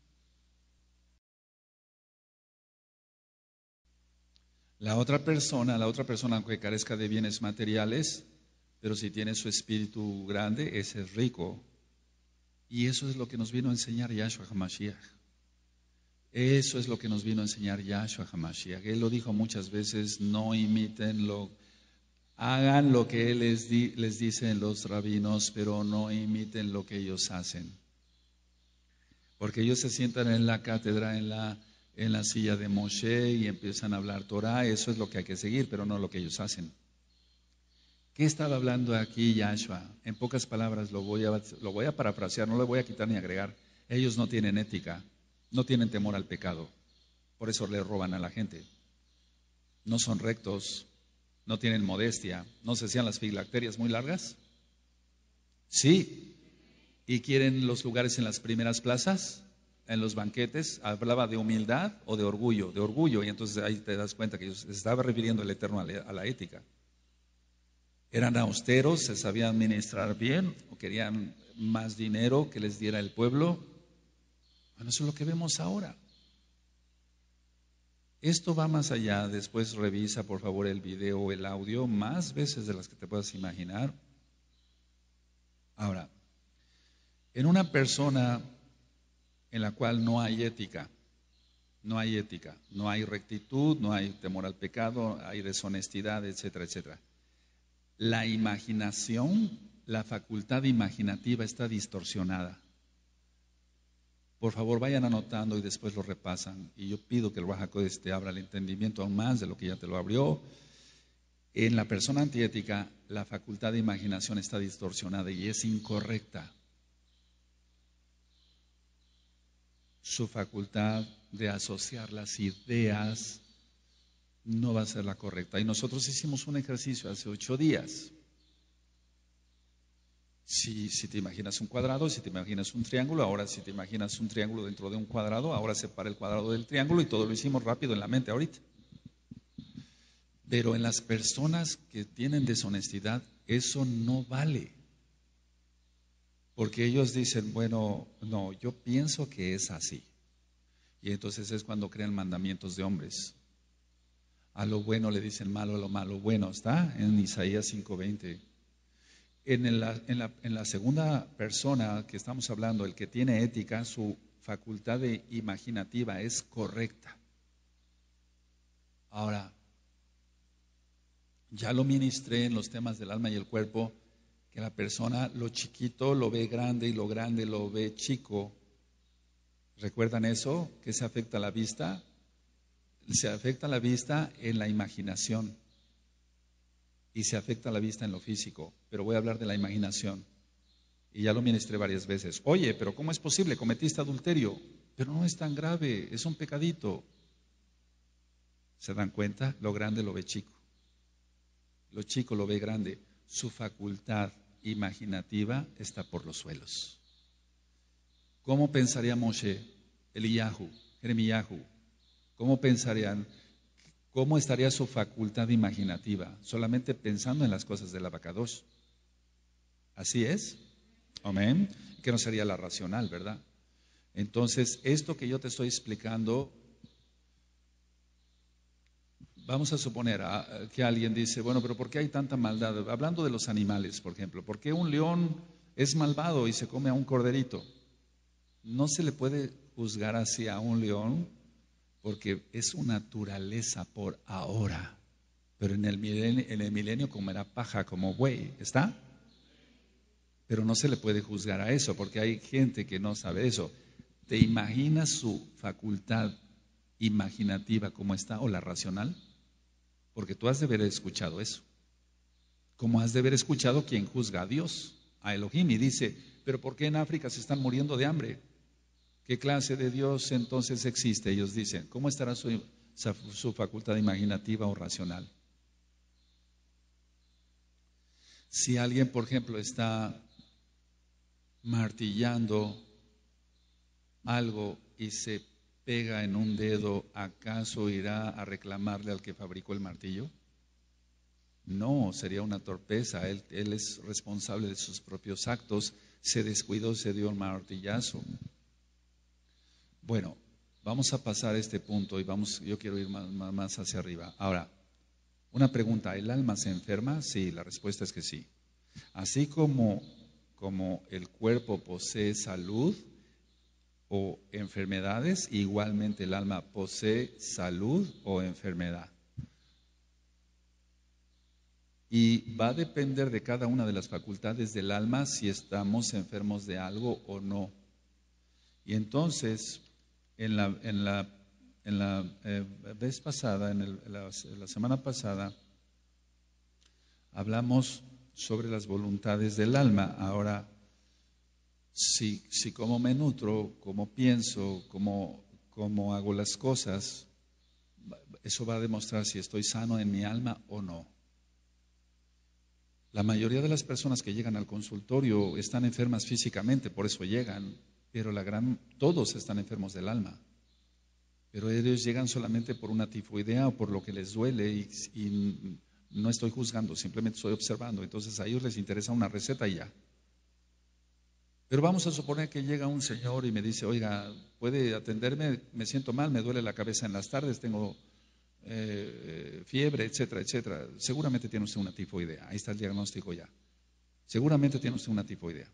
La otra persona, la otra persona, aunque carezca de bienes materiales, pero si tiene su espíritu grande, ese es rico. Y eso es lo que nos vino a enseñar Yahshua HaMashiach. Eso es lo que nos vino a enseñar Yahshua HaMashiach. Él lo dijo muchas veces, no imiten lo, hagan lo que Él les, di, les dice en los rabinos, pero no imiten lo que ellos hacen. Porque ellos se sientan en la cátedra, en la, en la silla de Moshe y empiezan a hablar Torah, eso es lo que hay que seguir, pero no lo que ellos hacen. ¿Qué estaba hablando aquí Yahshua? En pocas palabras lo voy, a, lo voy a parafrasear, no le voy a quitar ni agregar. Ellos no tienen ética, no tienen temor al pecado, por eso le roban a la gente. No son rectos, no tienen modestia. ¿No se hacían las filacterias muy largas? Sí. ¿Y quieren los lugares en las primeras plazas? En los banquetes. Hablaba de humildad o de orgullo. De orgullo, y entonces ahí te das cuenta que se estaba refiriendo el Eterno a la ética. Eran austeros, se sabían administrar bien, o querían más dinero que les diera el pueblo. Bueno, eso es lo que vemos ahora. Esto va más allá. Después revisa por favor el video o el audio más veces de las que te puedas imaginar. Ahora, en una persona en la cual no hay ética, no hay ética, no hay rectitud, no hay temor al pecado, hay deshonestidad, etcétera, etcétera. La imaginación, la facultad imaginativa está distorsionada. Por favor, vayan anotando y después lo repasan. Y yo pido que el Ruach HaKodesh te abra el entendimiento aún más de lo que ya te lo abrió. En la persona antiética, la facultad de imaginación está distorsionada y es incorrecta. Su facultad de asociar las ideas no va a ser la correcta. Y nosotros hicimos un ejercicio hace ocho días. Si, si te imaginas un cuadrado, si te imaginas un triángulo, ahora si te imaginas un triángulo dentro de un cuadrado, ahora separa el cuadrado del triángulo y todo lo hicimos rápido en la mente ahorita. Pero en las personas que tienen deshonestidad, eso no vale. Porque ellos dicen, bueno, no, yo pienso que es así. Y entonces es cuando crean mandamientos de hombres. A lo bueno le dicen malo, a lo malo bueno. Está en Isaías cinco veinte. En la, en, la, en la segunda persona que estamos hablando, el que tiene ética, su facultad de imaginativa es correcta. Ahora, ya lo ministré en los temas del alma y el cuerpo, que la persona lo chiquito lo ve grande y lo grande lo ve chico. ¿Recuerdan eso? ¿Qué se afecta a la vista? Se afecta a la vista en la imaginación y se afecta a la vista en lo físico, pero voy a hablar de la imaginación. Y ya lo ministré varias veces. Oye, pero ¿cómo es posible? Cometiste adulterio. Pero no es tan grave, es un pecadito. ¿Se dan cuenta? Lo grande lo ve chico. Lo chico lo ve grande. Su facultad imaginativa está por los suelos. ¿Cómo pensaría Moshe, Eliyahu, Jeremiyahu? ¿Cómo pensarían? ¿Cómo estaría su facultad imaginativa? Solamente pensando en las cosas del abacadosh. ¿Así es? Amén. Que no sería la racional, ¿verdad? Entonces, esto que yo te estoy explicando, vamos a suponer a, que alguien dice, bueno, pero ¿por qué hay tanta maldad? Hablando de los animales, por ejemplo, ¿por qué un león es malvado y se come a un corderito? No se le puede juzgar así a un león porque es su naturaleza por ahora. Pero en el milenio, en el milenio comerá paja como buey, ¿está? Pero no se le puede juzgar a eso porque hay gente que no sabe eso. ¿Te imaginas su facultad imaginativa cómo está o la racional? Porque tú has de haber escuchado eso. Como has de haber escuchado quien juzga a Dios, a Elohim, y dice, pero ¿por qué en África se están muriendo de hambre? ¿Qué clase de Dios entonces existe? Ellos dicen, ¿cómo estará su, su facultad imaginativa o racional? Si alguien, por ejemplo, está martillando algo y se pega en un dedo, ¿acaso irá a reclamarle al que fabricó el martillo? No, sería una torpeza. Él, él es responsable de sus propios actos. Se descuidó, se dio un martillazo. Bueno, vamos a pasar este punto y vamos. Yo quiero ir más, más hacia arriba. Ahora, una pregunta: ¿el alma se enferma? Sí, la respuesta es que sí. Así como, como el cuerpo posee salud o enfermedades, igualmente el alma posee salud o enfermedad. Y va a depender de cada una de las facultades del alma si estamos enfermos de algo o no. Y entonces, en la, en la, en la eh, vez pasada, en, el, la, la semana pasada, hablamos sobre las voluntades del alma. Ahora, si, si cómo me nutro, cómo pienso, cómo, cómo hago las cosas, eso va a demostrar si estoy sano en mi alma o no. La mayoría de las personas que llegan al consultorio están enfermas físicamente, por eso llegan, pero la gran, todos están enfermos del alma. Pero ellos llegan solamente por una tifoidea o por lo que les duele y, y no estoy juzgando, simplemente estoy observando. Entonces a ellos les interesa una receta y ya. Pero vamos a suponer que llega un señor y me dice, oiga, ¿puede atenderme? Me siento mal, me duele la cabeza en las tardes, tengo eh, fiebre, etcétera, etcétera. Seguramente tiene usted una tifoidea. Ahí está el diagnóstico ya. Seguramente tiene usted una tifoidea.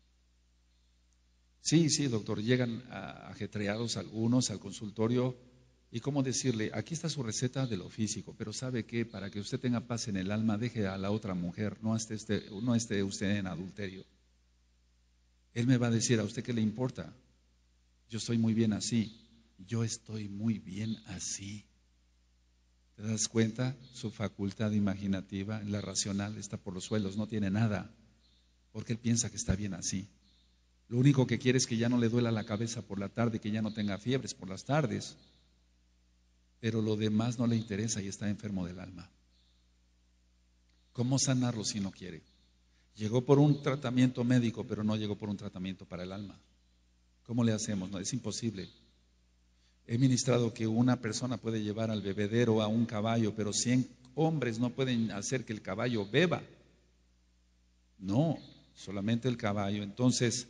Sí, sí, doctor, llegan a, ajetreados algunos al consultorio y cómo decirle, aquí está su receta de lo físico, pero ¿sabe qué? Para que usted tenga paz en el alma, deje a la otra mujer, no esté, este, no esté usted en adulterio. Él me va a decir, ¿a usted qué le importa? Yo estoy muy bien así. Yo estoy muy bien así. ¿Te das cuenta? Su facultad imaginativa, la racional, está por los suelos, no tiene nada, porque él piensa que está bien así. Lo único que quiere es que ya no le duela la cabeza por la tarde, que ya no tenga fiebres por las tardes. pero lo demás no le interesa y está enfermo del alma. ¿Cómo sanarlo si no quiere? Llegó por un tratamiento médico, pero no llegó por un tratamiento para el alma. ¿Cómo le hacemos? No, es imposible. He ministrado que una persona puede llevar al bebedero a un caballo, pero cien hombres no pueden hacer que el caballo beba. No, solamente el caballo. Entonces,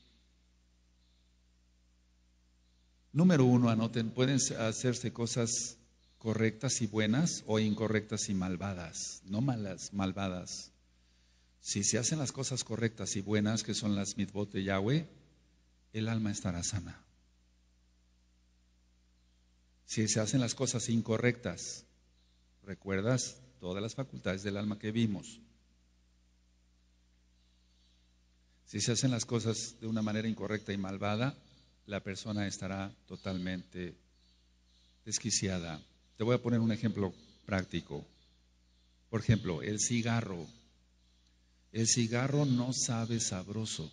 número uno, anoten, pueden hacerse cosas correctas y buenas o incorrectas y malvadas, no malas, malvadas. Si se hacen las cosas correctas y buenas, que son las mitzvot de Yahweh, el alma estará sana. Si se hacen las cosas incorrectas, ¿recuerdas todas las facultades del alma que vimos? Si se hacen las cosas de una manera incorrecta y malvada, la persona estará totalmente desquiciada. Te voy a poner un ejemplo práctico. Por ejemplo, el cigarro. El cigarro no sabe sabroso.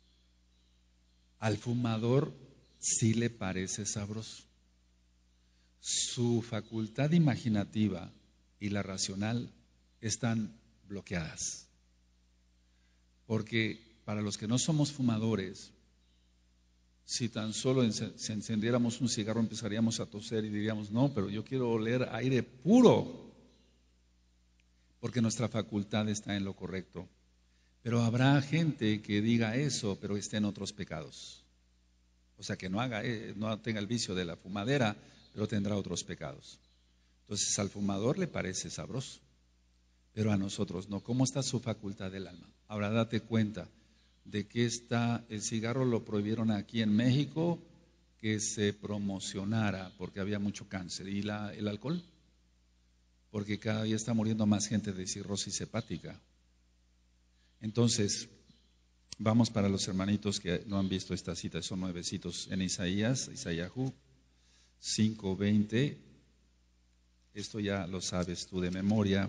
Al fumador sí le parece sabroso. Su facultad imaginativa y la racional están bloqueadas. Porque para los que no somos fumadores, si tan solo se encendiéramos un cigarro empezaríamos a toser y diríamos, no, pero yo quiero oler aire puro, porque nuestra facultad está en lo correcto. Pero habrá gente que diga eso, pero esté en otros pecados. O sea, que no haga, no tenga el vicio de la fumadera, pero tendrá otros pecados. Entonces al fumador le parece sabroso, pero a nosotros no. ¿Cómo está su facultad del alma? Ahora date cuenta de que está, el cigarro lo prohibieron aquí en México, que se promocionara porque había mucho cáncer. ¿Y la, el alcohol? Porque cada día está muriendo más gente de cirrosis hepática. Entonces, vamos para los hermanitos que no han visto esta cita, son nuevecitos en Isaías, Isayahu cinco veinte. Esto ya lo sabes tú de memoria.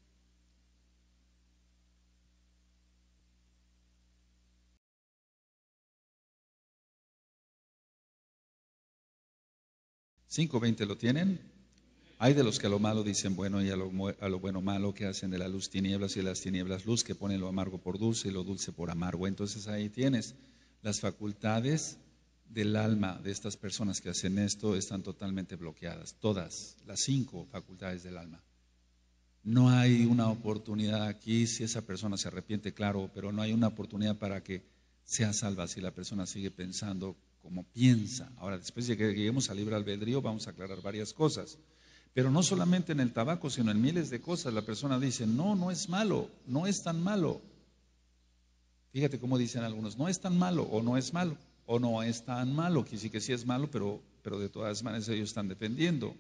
cinco veinte, ¿lo tienen? Hay de los que a lo malo dicen bueno y a lo, a lo bueno malo, que hacen de la luz tinieblas y de las tinieblas luz, que ponen lo amargo por dulce y lo dulce por amargo. Entonces ahí tienes las facultades del alma de estas personas que hacen esto, están totalmente bloqueadas, todas, las cinco facultades del alma. No hay una oportunidad aquí, si esa persona se arrepiente, claro, pero no hay una oportunidad para que sea salva si la persona sigue pensando como piensa. Ahora, después de que lleguemos al libre albedrío, vamos a aclarar varias cosas. Pero no solamente en el tabaco, sino en miles de cosas. La persona dice, no, no es malo, no es tan malo. Fíjate cómo dicen algunos, no es tan malo, o no es malo, o no es tan malo, que sí que sí es malo, pero, pero de todas maneras ellos están defendiendo.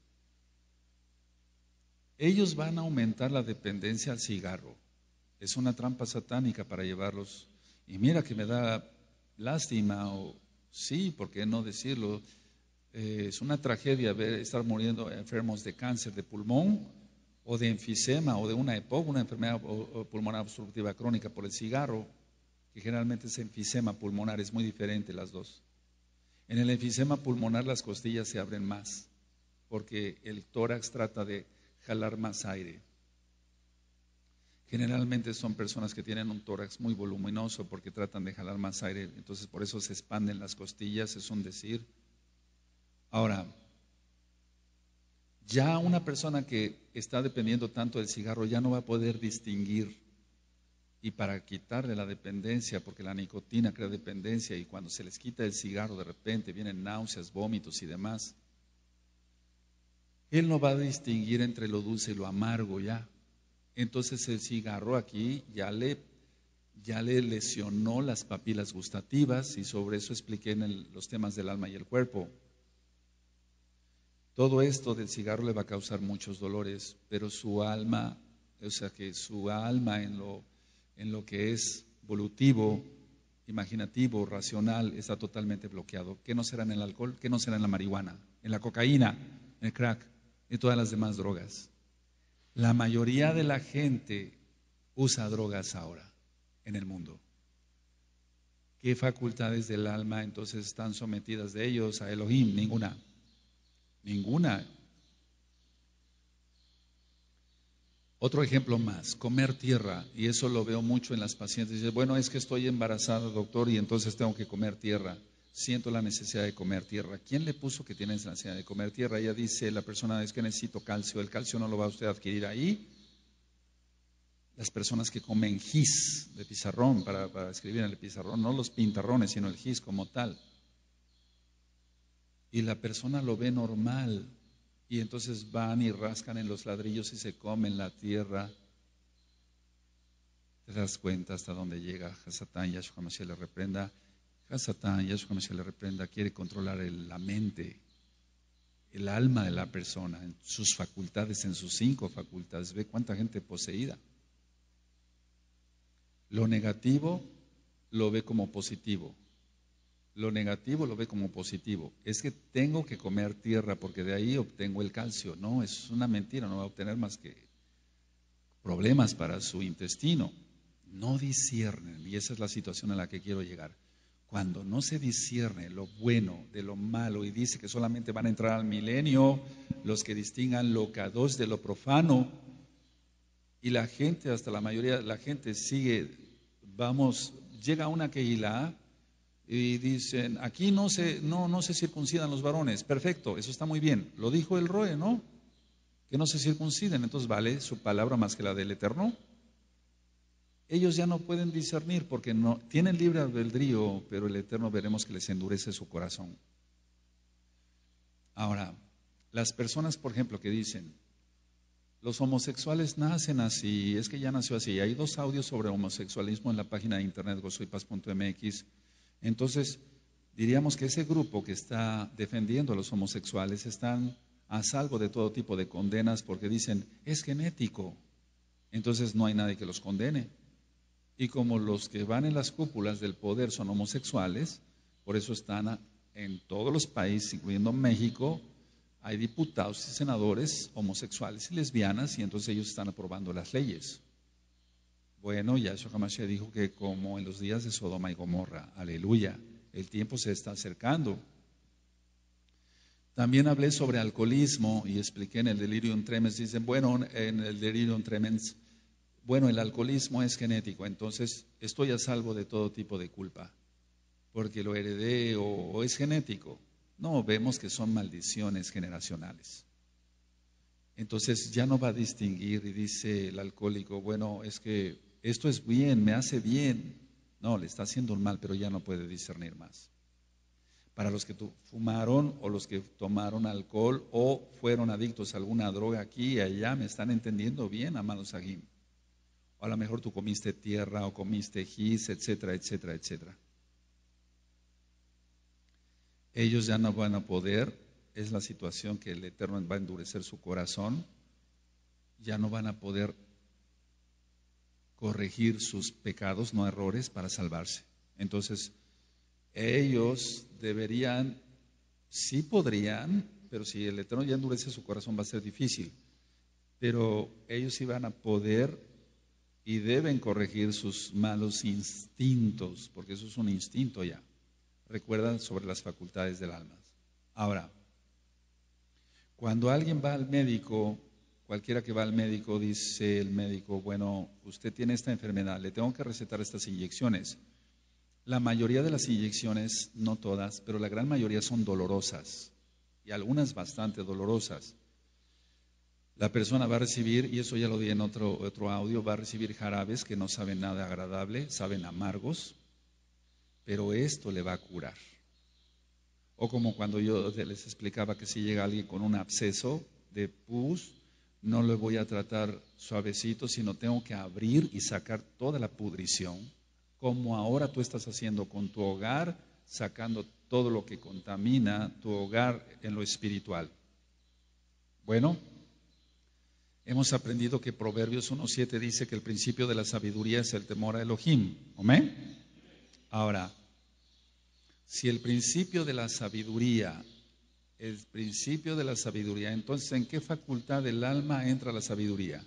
Ellos van a aumentar la dependencia al cigarro. Es una trampa satánica para llevarlos. Y mira que me da lástima, o sí, ¿por qué no decirlo? Eh, es una tragedia ver estar muriendo enfermos de cáncer de pulmón o de enfisema o de una EPOC, una enfermedad pulmonar obstructiva crónica por el cigarro, que generalmente es enfisema pulmonar, es muy diferente las dos. En el enfisema pulmonar las costillas se abren más, porque el tórax trata de jalar más aire. Generalmente son personas que tienen un tórax muy voluminoso porque tratan de jalar más aire, entonces por eso se expanden las costillas, es un decir. Ahora, ya una persona que está dependiendo tanto del cigarro ya no va a poder distinguir, y para quitarle la dependencia, porque la nicotina crea dependencia y cuando se les quita el cigarro de repente vienen náuseas, vómitos y demás, él no va a distinguir entre lo dulce y lo amargo ya. Entonces el cigarro aquí ya le, ya le lesionó las papilas gustativas, y sobre eso expliqué en el, los temas del alma y el cuerpo. Todo esto del cigarro le va a causar muchos dolores, pero su alma, o sea que su alma en lo, en lo que es volutivo, imaginativo, racional, está totalmente bloqueado. ¿Qué no será en el alcohol? ¿Qué no será en la marihuana? En la cocaína, en el crack, en todas las demás drogas. La mayoría de la gente usa drogas ahora en el mundo. ¿Qué facultades del alma entonces están sometidas de ellos a Elohim? Ninguna. Ninguna. Otro ejemplo más, comer tierra, y eso lo veo mucho en las pacientes. Dice, bueno, es que estoy embarazada, doctor, y entonces tengo que comer tierra. Siento la necesidad de comer tierra. ¿Quién le puso que tiene necesidad de comer tierra? Ella dice, la persona, es que necesito calcio. El calcio no lo va a usted a adquirir ahí. Las personas que comen gis de pizarrón para, para escribir en el pizarrón, no los pintarrones, sino el gis como tal. Y la persona lo ve normal. Y entonces van y rascan en los ladrillos y se comen la tierra. Te das cuenta hasta dónde llega. Hasatán, Yahshua Mashiach le reprenda. Hasatán, Yahshua Mashiach le reprenda. Quiere controlar el, la mente, el alma de la persona, en sus facultades, en sus cinco facultades. Ve cuánta gente poseída. Lo negativo lo ve como positivo. Lo negativo lo ve como positivo. Es que tengo que comer tierra porque de ahí obtengo el calcio. No, es una mentira, no va a obtener más que problemas para su intestino. No disciernen, y esa es la situación a la que quiero llegar. Cuando no se discierne lo bueno de lo malo y dice que solamente van a entrar al milenio los que distingan lo kadosh de lo profano, y la gente, hasta la mayoría de la gente sigue, vamos, llega a una Keilah y dicen, aquí no se, no, no se circuncidan los varones. Perfecto, eso está muy bien. Lo dijo el Roe, ¿no? Que no se circunciden, entonces vale su palabra más que la del Eterno. Ellos ya no pueden discernir porque no tienen libre albedrío, pero el Eterno veremos que les endurece su corazón. Ahora, las personas, por ejemplo, que dicen, los homosexuales nacen así, es que ya nació así. Hay dos audios sobre homosexualismo en la página de internet gozoypaz punto m x. Entonces, diríamos que ese grupo que está defendiendo a los homosexuales están a salvo de todo tipo de condenas porque dicen, es genético. Entonces no hay nadie que los condene. Y como los que van en las cúpulas del poder son homosexuales, por eso están en todos los países, incluyendo México, hay diputados y senadores homosexuales y lesbianas, y entonces ellos están aprobando las leyes. Bueno, Yahshua HaMashiach dijo que como en los días de Sodoma y Gomorra, aleluya, el tiempo se está acercando. También hablé sobre alcoholismo y expliqué en el delirium tremens. Dicen, bueno, en el delirium tremens, bueno, el alcoholismo es genético, entonces estoy a salvo de todo tipo de culpa, porque lo heredé o, o es genético. No, vemos que son maldiciones generacionales. Entonces ya no va a distinguir y dice el alcohólico, bueno, es que esto es bien, me hace bien. No, le está haciendo un mal, pero ya no puede discernir más. Para los que fumaron o los que tomaron alcohol o fueron adictos a alguna droga aquí y allá, me están entendiendo bien, amados Agim. O a lo mejor tú comiste tierra o comiste gis, etcétera, etcétera, etcétera. Ellos ya no van a poder, es la situación que el Eterno va a endurecer su corazón, ya no van a poder corregir sus pecados, no errores, para salvarse. Entonces, ellos deberían, sí podrían, pero si el Eterno ya endurece su corazón va a ser difícil, pero ellos sí van a poder y deben corregir sus malos instintos, porque eso es un instinto ya. Recuerdan sobre las facultades del alma. Ahora, cuando alguien va al médico, cualquiera que va al médico, dice el médico, bueno, usted tiene esta enfermedad, le tengo que recetar estas inyecciones. La mayoría de las inyecciones, no todas, pero la gran mayoría son dolorosas y algunas bastante dolorosas. La persona va a recibir, y eso ya lo di en otro, otro audio, va a recibir jarabes que no saben nada agradable, saben amargos, pero esto le va a curar. O como cuando yo les explicaba que si llega alguien con un absceso de pus, no le voy a tratar suavecito, sino tengo que abrir y sacar toda la pudrición, como ahora tú estás haciendo con tu hogar, sacando todo lo que contamina tu hogar en lo espiritual. Bueno, hemos aprendido que Proverbios uno siete dice que el principio de la sabiduría es el temor a Elohim. ¿Amén? Ahora, si el principio de la sabiduría, el principio de la sabiduría, entonces ¿en qué facultad del alma entra la sabiduría?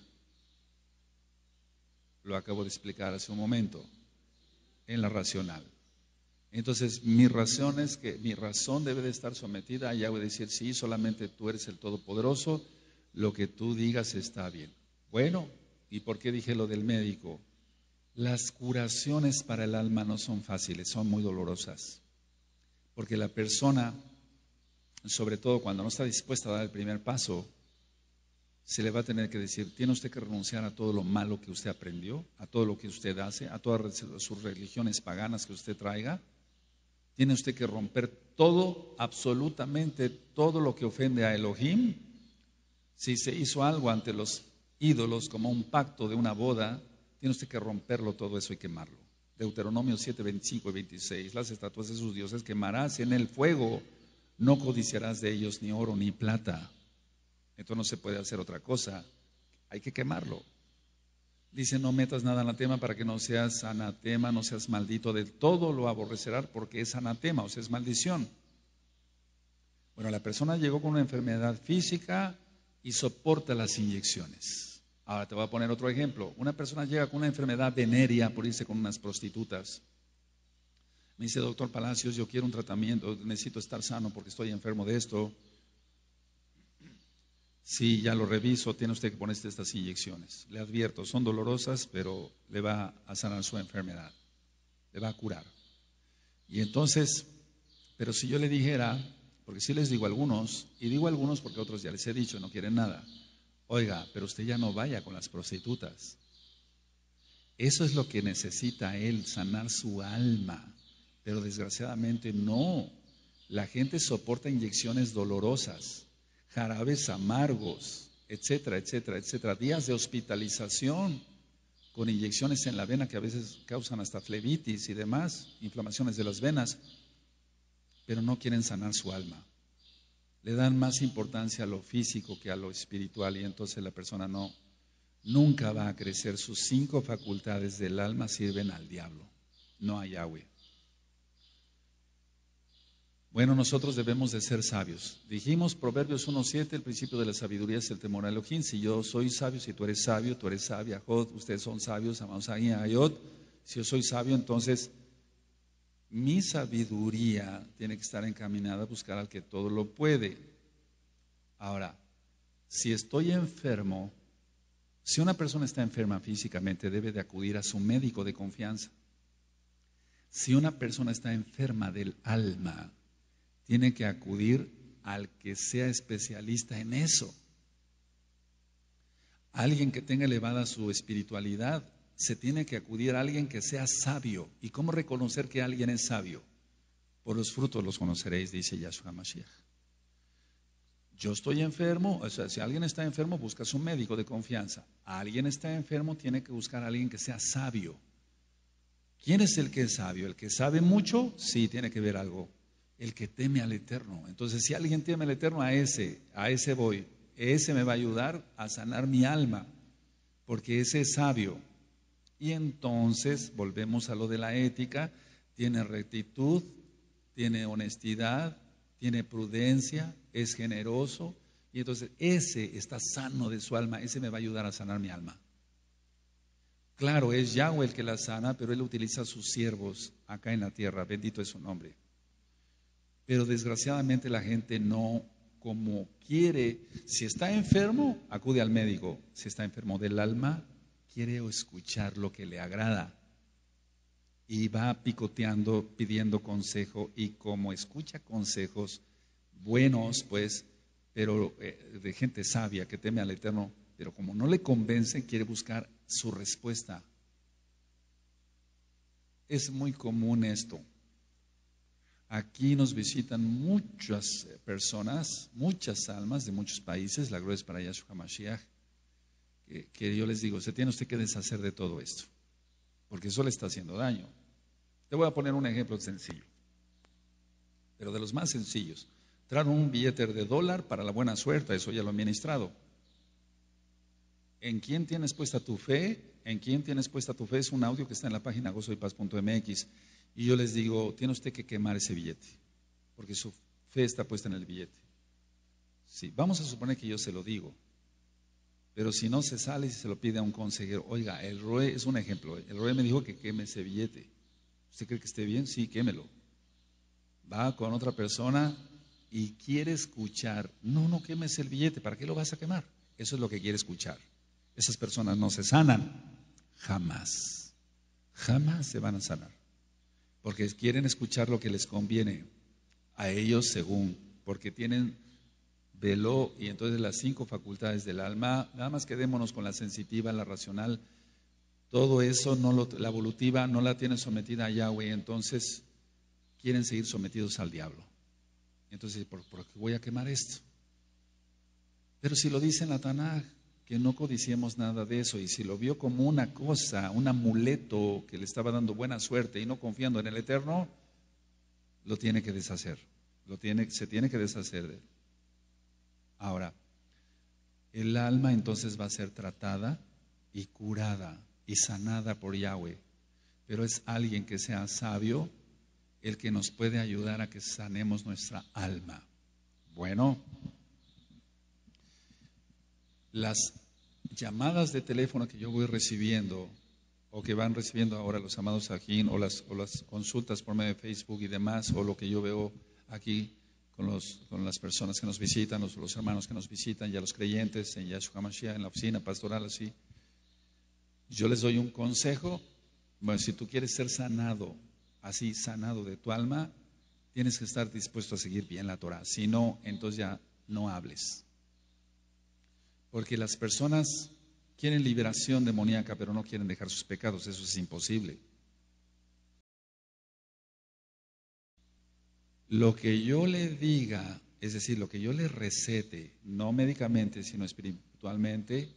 Lo acabo de explicar hace un momento, en la racional. Entonces, mi razón es que mi razón debe de estar sometida a Yahweh, decir, sí, solamente tú eres el Todopoderoso, lo que tú digas está bien. Bueno, ¿Y por qué dije lo del médico? Las curaciones para el alma no son fáciles, son muy dolorosas. Porque la persona, sobre todo cuando no está dispuesta a dar el primer paso, se le va a tener que decir, tiene usted que renunciar a todo lo malo que usted aprendió, a todo lo que usted hace, a todas sus religiones paganas que usted traiga. Tiene usted que romper todo, absolutamente todo lo que ofende a Elohim. Si se hizo algo ante los ídolos como un pacto de una boda, tiene usted que romperlo todo eso y quemarlo. Deuteronomio siete, veinticinco y veintiséis, las estatuas de sus dioses quemarás en el fuego, no codiciarás de ellos ni oro ni plata. Entonces no se puede hacer otra cosa, hay que quemarlo. Dice, no metas nada anatema para que no seas anatema, no seas maldito, del todo lo aborrecerás porque es anatema, o sea, es maldición. Bueno, la persona llegó con una enfermedad física y soporta las inyecciones. Ahora te voy a poner otro ejemplo. Una persona llega con una enfermedad venérea por irse con unas prostitutas. Me dice, doctor Palacios, yo quiero un tratamiento, necesito estar sano porque estoy enfermo de esto. Sí, ya lo reviso, tiene usted que ponerse estas inyecciones. Le advierto, son dolorosas, pero le va a sanar su enfermedad, le va a curar. Y entonces, pero si yo le dijera, porque sí les digo a algunos, y digo a algunos porque a otros ya les he dicho, no quieren nada. Oiga, pero usted ya no vaya con las prostitutas. Eso es lo que necesita él, sanar su alma. Pero desgraciadamente no. La gente soporta inyecciones dolorosas, jarabes amargos, etcétera, etcétera, etcétera. Días de hospitalización con inyecciones en la vena que a veces causan hasta flebitis y demás, inflamaciones de las venas, pero no quieren sanar su alma. Le dan más importancia a lo físico que a lo espiritual y entonces la persona no, nunca va a crecer. Sus cinco facultades del alma sirven al diablo, no a Yahweh. Bueno, nosotros debemos de ser sabios. Dijimos, Proverbios uno siete, el principio de la sabiduría es el temor a Elohim. Si yo soy sabio, si tú eres sabio, tú eres sabia, Jod, ustedes son sabios, amados ahí, Ayot. Si yo soy sabio, entonces mi sabiduría tiene que estar encaminada a buscar al que todo lo puede. Ahora, si estoy enfermo, si una persona está enferma físicamente, debe de acudir a su médico de confianza. Si una persona está enferma del alma, tiene que acudir al que sea especialista en eso. Alguien que tenga elevada su espiritualidad, se tiene que acudir a alguien que sea sabio. ¿Y cómo reconocer que alguien es sabio? Por los frutos los conoceréis, dice Yahshua Mashiach. Yo estoy enfermo, o sea, si alguien está enfermo, busca a su médico de confianza. Alguien está enfermo, tiene que buscar a alguien que sea sabio. ¿Quién es el que es sabio? ¿El que sabe mucho? Sí, tiene que ver algo. El que teme al Eterno. Entonces, si alguien teme al Eterno, a ese, a ese voy. Ese me va a ayudar a sanar mi alma, porque ese es sabio. Y entonces, volvemos a lo de la ética, tiene rectitud, tiene honestidad, tiene prudencia, es generoso, y entonces ese está sano de su alma, ese me va a ayudar a sanar mi alma. Claro, es Yahweh el que la sana, pero Él utiliza a sus siervos acá en la tierra, bendito es su nombre. Pero desgraciadamente la gente no, como quiere, si está enfermo, acude al médico. Si está enfermo del alma, quiere escuchar lo que le agrada. Y va picoteando, pidiendo consejo, y como escucha consejos buenos, pues, pero eh, de gente sabia que teme al Eterno, pero como no le convence, quiere buscar su respuesta. Es muy común esto. Aquí nos visitan muchas personas, muchas almas de muchos países, la gloria es para Yahshua Mashiach, que, que yo les digo, se tiene usted que deshacer de todo esto, porque eso le está haciendo daño. Te voy a poner un ejemplo sencillo, pero de los más sencillos. Traer un billete de dólar para la buena suerte, eso ya lo he ministrado. ¿En quién tienes puesta tu fe? ¿En quién tienes puesta tu fe? Es un audio que está en la página gozo y paz punto m x. Y yo les digo, tiene usted que quemar ese billete, porque su fe está puesta en el billete. Sí, vamos a suponer que yo se lo digo, pero si no se sale y se lo pide a un consejero, oiga, el R O E es un ejemplo, el R O E me dijo que queme ese billete. ¿Usted cree que esté bien? Sí, quémelo. Va con otra persona y quiere escuchar, no, no quemes el billete, ¿para qué lo vas a quemar? Eso es lo que quiere escuchar. Esas personas no se sanan, jamás, jamás se van a sanar, porque quieren escuchar lo que les conviene a ellos según, porque tienen velo y entonces las cinco facultades del alma, nada más quedémonos con la sensitiva, la racional, todo eso, no lo, la evolutiva no la tienen sometida a Yahweh, entonces quieren seguir sometidos al diablo. Entonces, ¿por, por qué voy a quemar esto? Pero si lo dice en la Tanaj, que no codiciemos nada de eso, y si lo vio como una cosa, un amuleto que le estaba dando buena suerte y no confiando en el Eterno, lo tiene que deshacer, lo tiene, se tiene que deshacer de él. Ahora, el alma entonces va a ser tratada y curada y sanada por Yahweh, pero es alguien que sea sabio el que nos puede ayudar a que sanemos nuestra alma. Bueno, las llamadas de teléfono que yo voy recibiendo o que van recibiendo ahora los amados aquí o las, o las consultas por medio de Facebook y demás, o lo que yo veo aquí con, los, con las personas que nos visitan, los, los hermanos que nos visitan, ya los creyentes en Yahshua Mashiach, en la oficina pastoral, así, yo les doy un consejo. Bueno, si tú quieres ser sanado, así sanado de tu alma, tienes que estar dispuesto a seguir bien la Torah. Si no, entonces ya no hables. Porque las personas quieren liberación demoníaca, pero no quieren dejar sus pecados. Eso es imposible. Lo que yo le diga, es decir, lo que yo le recete, no médicamente, sino espiritualmente,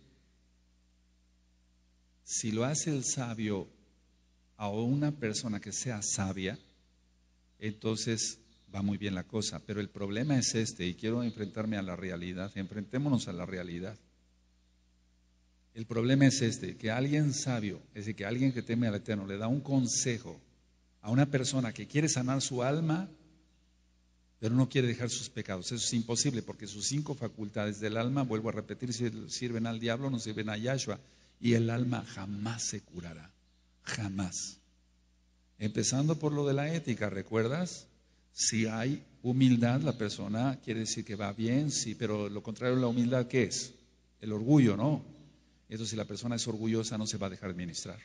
si lo hace el sabio a una persona que sea sabia, entonces va muy bien la cosa. Pero el problema es este, y quiero enfrentarme a la realidad. Enfrentémonos a la realidad. El problema es este, que alguien sabio, es decir, que alguien que teme al Eterno le da un consejo a una persona que quiere sanar su alma, pero no quiere dejar sus pecados. Eso es imposible, porque sus cinco facultades del alma, vuelvo a repetir, sirven al diablo, no sirven a Yahshua, y el alma jamás se curará, jamás. Empezando por lo de la ética, ¿recuerdas? Si hay humildad, la persona quiere decir que va bien, sí, pero lo contrario de la humildad, ¿qué es? El orgullo, ¿no? Entonces, si la persona es orgullosa, no se va a dejar administrar.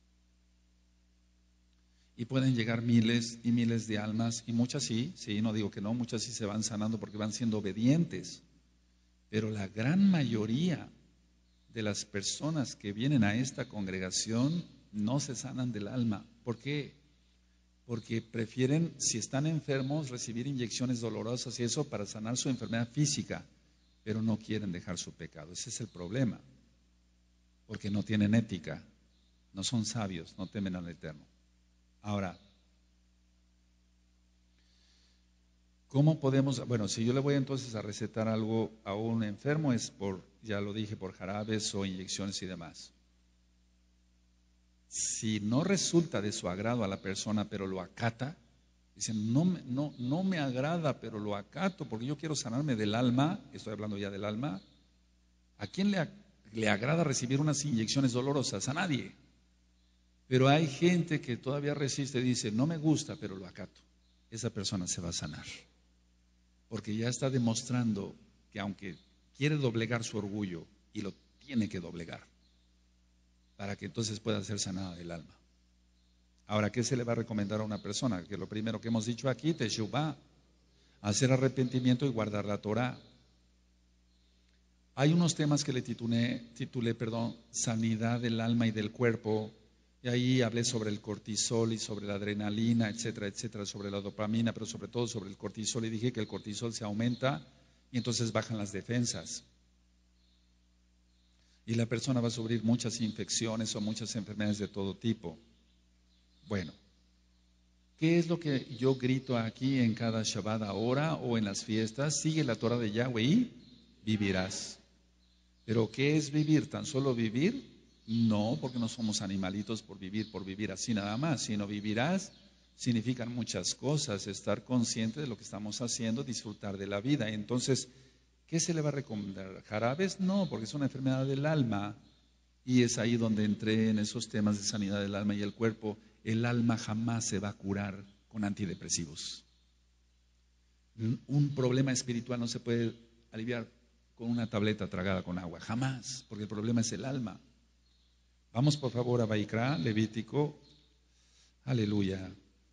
Y pueden llegar miles y miles de almas, y muchas sí, sí, no digo que no, muchas sí se van sanando porque van siendo obedientes. Pero la gran mayoría de las personas que vienen a esta congregación no se sanan del alma. ¿Por qué? Porque prefieren, si están enfermos, recibir inyecciones dolorosas y eso para sanar su enfermedad física, pero no quieren dejar su pecado. Ese es el problema, porque no tienen ética, no son sabios, no temen al Eterno. Ahora, ¿cómo podemos? Bueno, si yo le voy entonces a recetar algo a un enfermo, es por, ya lo dije, por jarabes o inyecciones y demás. Si no resulta de su agrado a la persona, pero lo acata, dicen, no, no, no me agrada, pero lo acato, porque yo quiero sanarme del alma, estoy hablando ya del alma. ¿A quién le, le agrada recibir unas inyecciones dolorosas? A nadie. Pero hay gente que todavía resiste y dice, no me gusta, pero lo acato. Esa persona se va a sanar, porque ya está demostrando que aunque quiere doblegar su orgullo, y lo tiene que doblegar, para que entonces pueda ser sanada del alma. Ahora, ¿qué se le va a recomendar a una persona? Que lo primero que hemos dicho aquí, teshuvá, hacer arrepentimiento y guardar la Torah. Hay unos temas que le titulé, titulé, perdón, sanidad del alma y del cuerpo, y ahí hablé sobre el cortisol y sobre la adrenalina, etcétera, etcétera, sobre la dopamina, pero sobre todo sobre el cortisol, y dije que el cortisol se aumenta y entonces bajan las defensas. Y la persona va a sufrir muchas infecciones o muchas enfermedades de todo tipo. Bueno, ¿qué es lo que yo grito aquí en cada Shabbat ahora o en las fiestas? Sigue la Torah de Yahweh y vivirás. ¿Pero qué es vivir? ¿Tan solo vivir? No, porque no somos animalitos por vivir, por vivir así nada más, sino vivirás significan muchas cosas, estar consciente de lo que estamos haciendo, disfrutar de la vida. Entonces, ¿qué se le va a recomendar? ¿Jarabes? No, porque es una enfermedad del alma. Y es ahí donde entré en esos temas de sanidad del alma y el cuerpo. El alma jamás se va a curar con antidepresivos. Un problema espiritual no se puede aliviar con una tableta tragada con agua, jamás, porque el problema es el alma. Vamos por favor a Vaikra, Levítico, aleluya.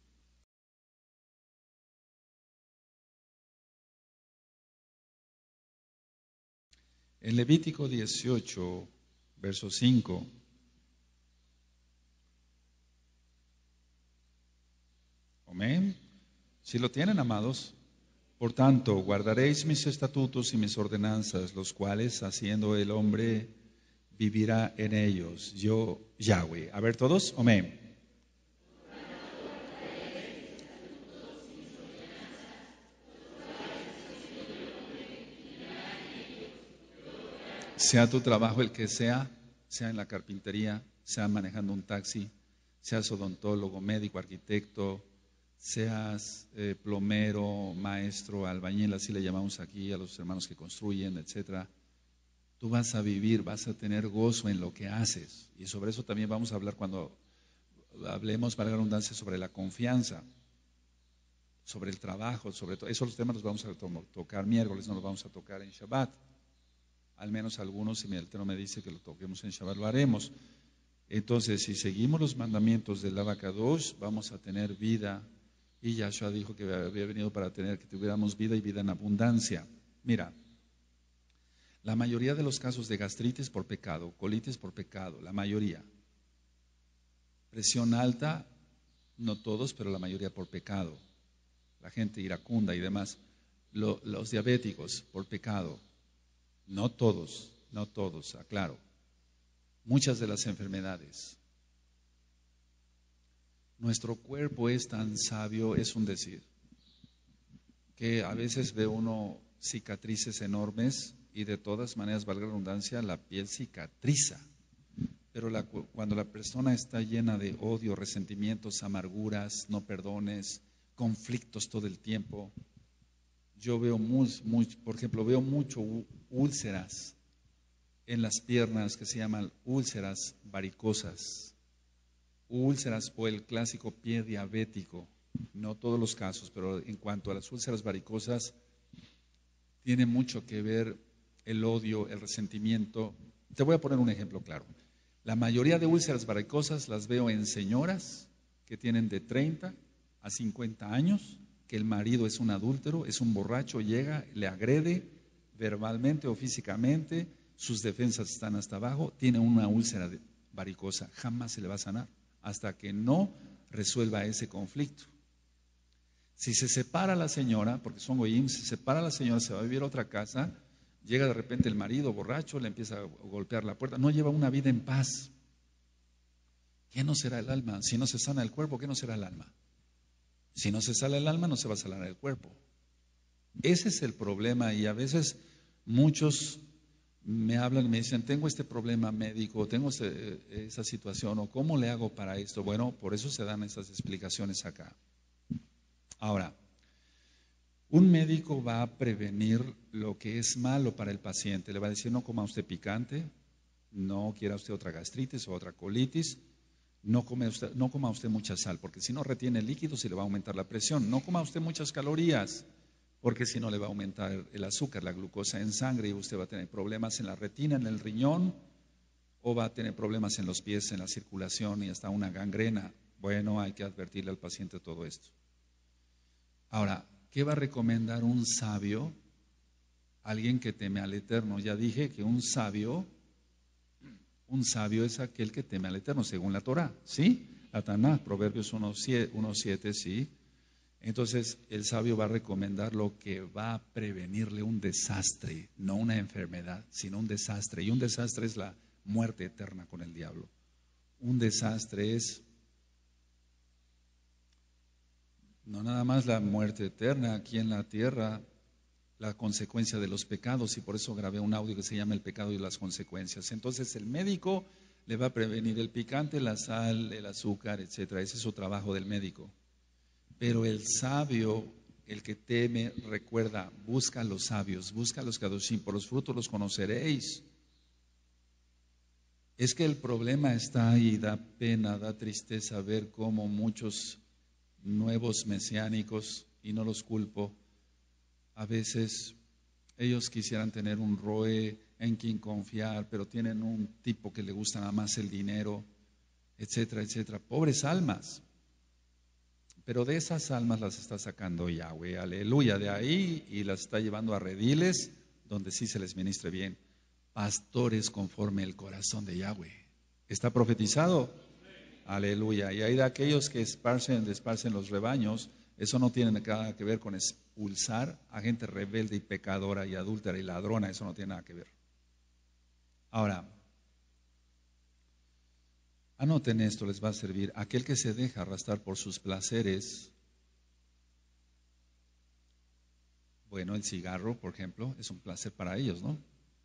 En Levítico dieciocho, verso cinco. Amén. Si lo tienen, amados. Por tanto, guardaréis mis estatutos y mis ordenanzas, los cuales, haciendo el hombre, vivirá en ellos. Yo, Yahweh. A ver todos. Amén. Sea tu trabajo el que sea, sea en la carpintería, sea manejando un taxi, seas odontólogo, médico, arquitecto, seas eh, plomero, maestro, albañil, así le llamamos aquí a los hermanos que construyen, etcétera. Tú vas a vivir, vas a tener gozo en lo que haces. Y sobre eso también vamos a hablar cuando hablemos, para la redundancia, sobre la confianza, sobre el trabajo, sobre todo. Esos temas los vamos a to- tocar miércoles, no los vamos a tocar en Shabbat. Al menos algunos, si el Eterno me dice que lo toquemos en Shabbat, lo haremos. Entonces, si seguimos los mandamientos del Abacadosh, vamos a tener vida. Y Yahshua dijo que había venido para tener, que tuviéramos vida y vida en abundancia. Mira, la mayoría de los casos de gastritis por pecado, colitis por pecado, la mayoría. Presión alta, no todos, pero la mayoría por pecado. La gente iracunda y demás. Lo, los diabéticos por pecado. No todos, no todos, aclaro. Muchas de las enfermedades. Nuestro cuerpo es tan sabio, es un decir, que a veces ve uno cicatrices enormes y de todas maneras, valga la redundancia, la piel cicatriza. Pero la, cuando la persona está llena de odio, resentimientos, amarguras, no perdones, conflictos todo el tiempo, yo veo muy, muy, por ejemplo, veo mucho úlceras en las piernas que se llaman úlceras varicosas, úlceras o el clásico pie diabético, no todos los casos, pero en cuanto a las úlceras varicosas, tiene mucho que ver el odio, el resentimiento. Te voy a poner un ejemplo claro. La mayoría de úlceras varicosas las veo en señoras que tienen de treinta a cincuenta años, que el marido es un adúltero, es un borracho, llega, le agrede verbalmente o físicamente, sus defensas están hasta abajo, tiene una úlcera varicosa, jamás se le va a sanar hasta que no resuelva ese conflicto. Si se separa la señora, porque son goyim, se separa la señora, se va a vivir a otra casa, llega de repente el marido borracho, le empieza a golpear la puerta, no lleva una vida en paz. ¿Qué no será el alma? Si no se sana el cuerpo, ¿qué no será el alma? Si no se sana el alma, no se va a sanar el cuerpo. Ese es el problema y a veces muchos me hablan y me dicen, tengo este problema médico, tengo ese, esa situación, o ¿cómo le hago para esto? Bueno, por eso se dan esas explicaciones acá. Ahora, un médico va a prevenir lo que es malo para el paciente. Le va a decir, no coma usted picante, no quiera usted otra gastritis o otra colitis, no, come usted, no coma usted mucha sal, porque si no retiene líquidos y le va a aumentar la presión. No coma usted muchas calorías, porque si no le va a aumentar el azúcar, la glucosa en sangre y usted va a tener problemas en la retina, en el riñón, o va a tener problemas en los pies, en la circulación y hasta una gangrena. Bueno, hay que advertirle al paciente todo esto. Ahora, ¿qué va a recomendar un sabio? Alguien que teme al Eterno. Ya dije que un sabio, un sabio es aquel que teme al Eterno, según la Torah, ¿sí? La Taná, Proverbios uno siete, sí. Entonces, el sabio va a recomendar lo que va a prevenirle un desastre, no una enfermedad, sino un desastre. Y un desastre es la muerte eterna con el diablo. Un desastre es no nada más la muerte eterna aquí en la tierra, la consecuencia de los pecados, y por eso grabé un audio que se llama El pecado y las consecuencias. Entonces el médico le va a prevenir el picante, la sal, el azúcar, etcétera. Ese es su trabajo del médico. Pero el sabio, el que teme, recuerda, busca a los sabios, busca a los kadoshim, por los frutos los conoceréis. Es que el problema está ahí, da pena, da tristeza ver cómo muchos nuevos mesiánicos, y no los culpo, a veces Ellos quisieran tener un roe en quien confiar, pero tienen un tipo que le gusta nada más el dinero, etcétera, etcétera. Pobres almas. Pero de esas almas las está sacando Yahweh, aleluya, de ahí, y las está llevando a rediles donde sí se les ministre bien. Pastores conforme el corazón de Yahweh. ¿Está profetizado? Aleluya. Y hay de aquellos que esparcen, esparcen los rebaños. Eso no tiene nada que ver con expulsar a gente rebelde y pecadora y adúltera y ladrona. Eso no tiene nada que ver. Ahora, anoten esto, les va a servir. Aquel que se deja arrastrar por sus placeres. Bueno, el cigarro, por ejemplo, es un placer para ellos, ¿no?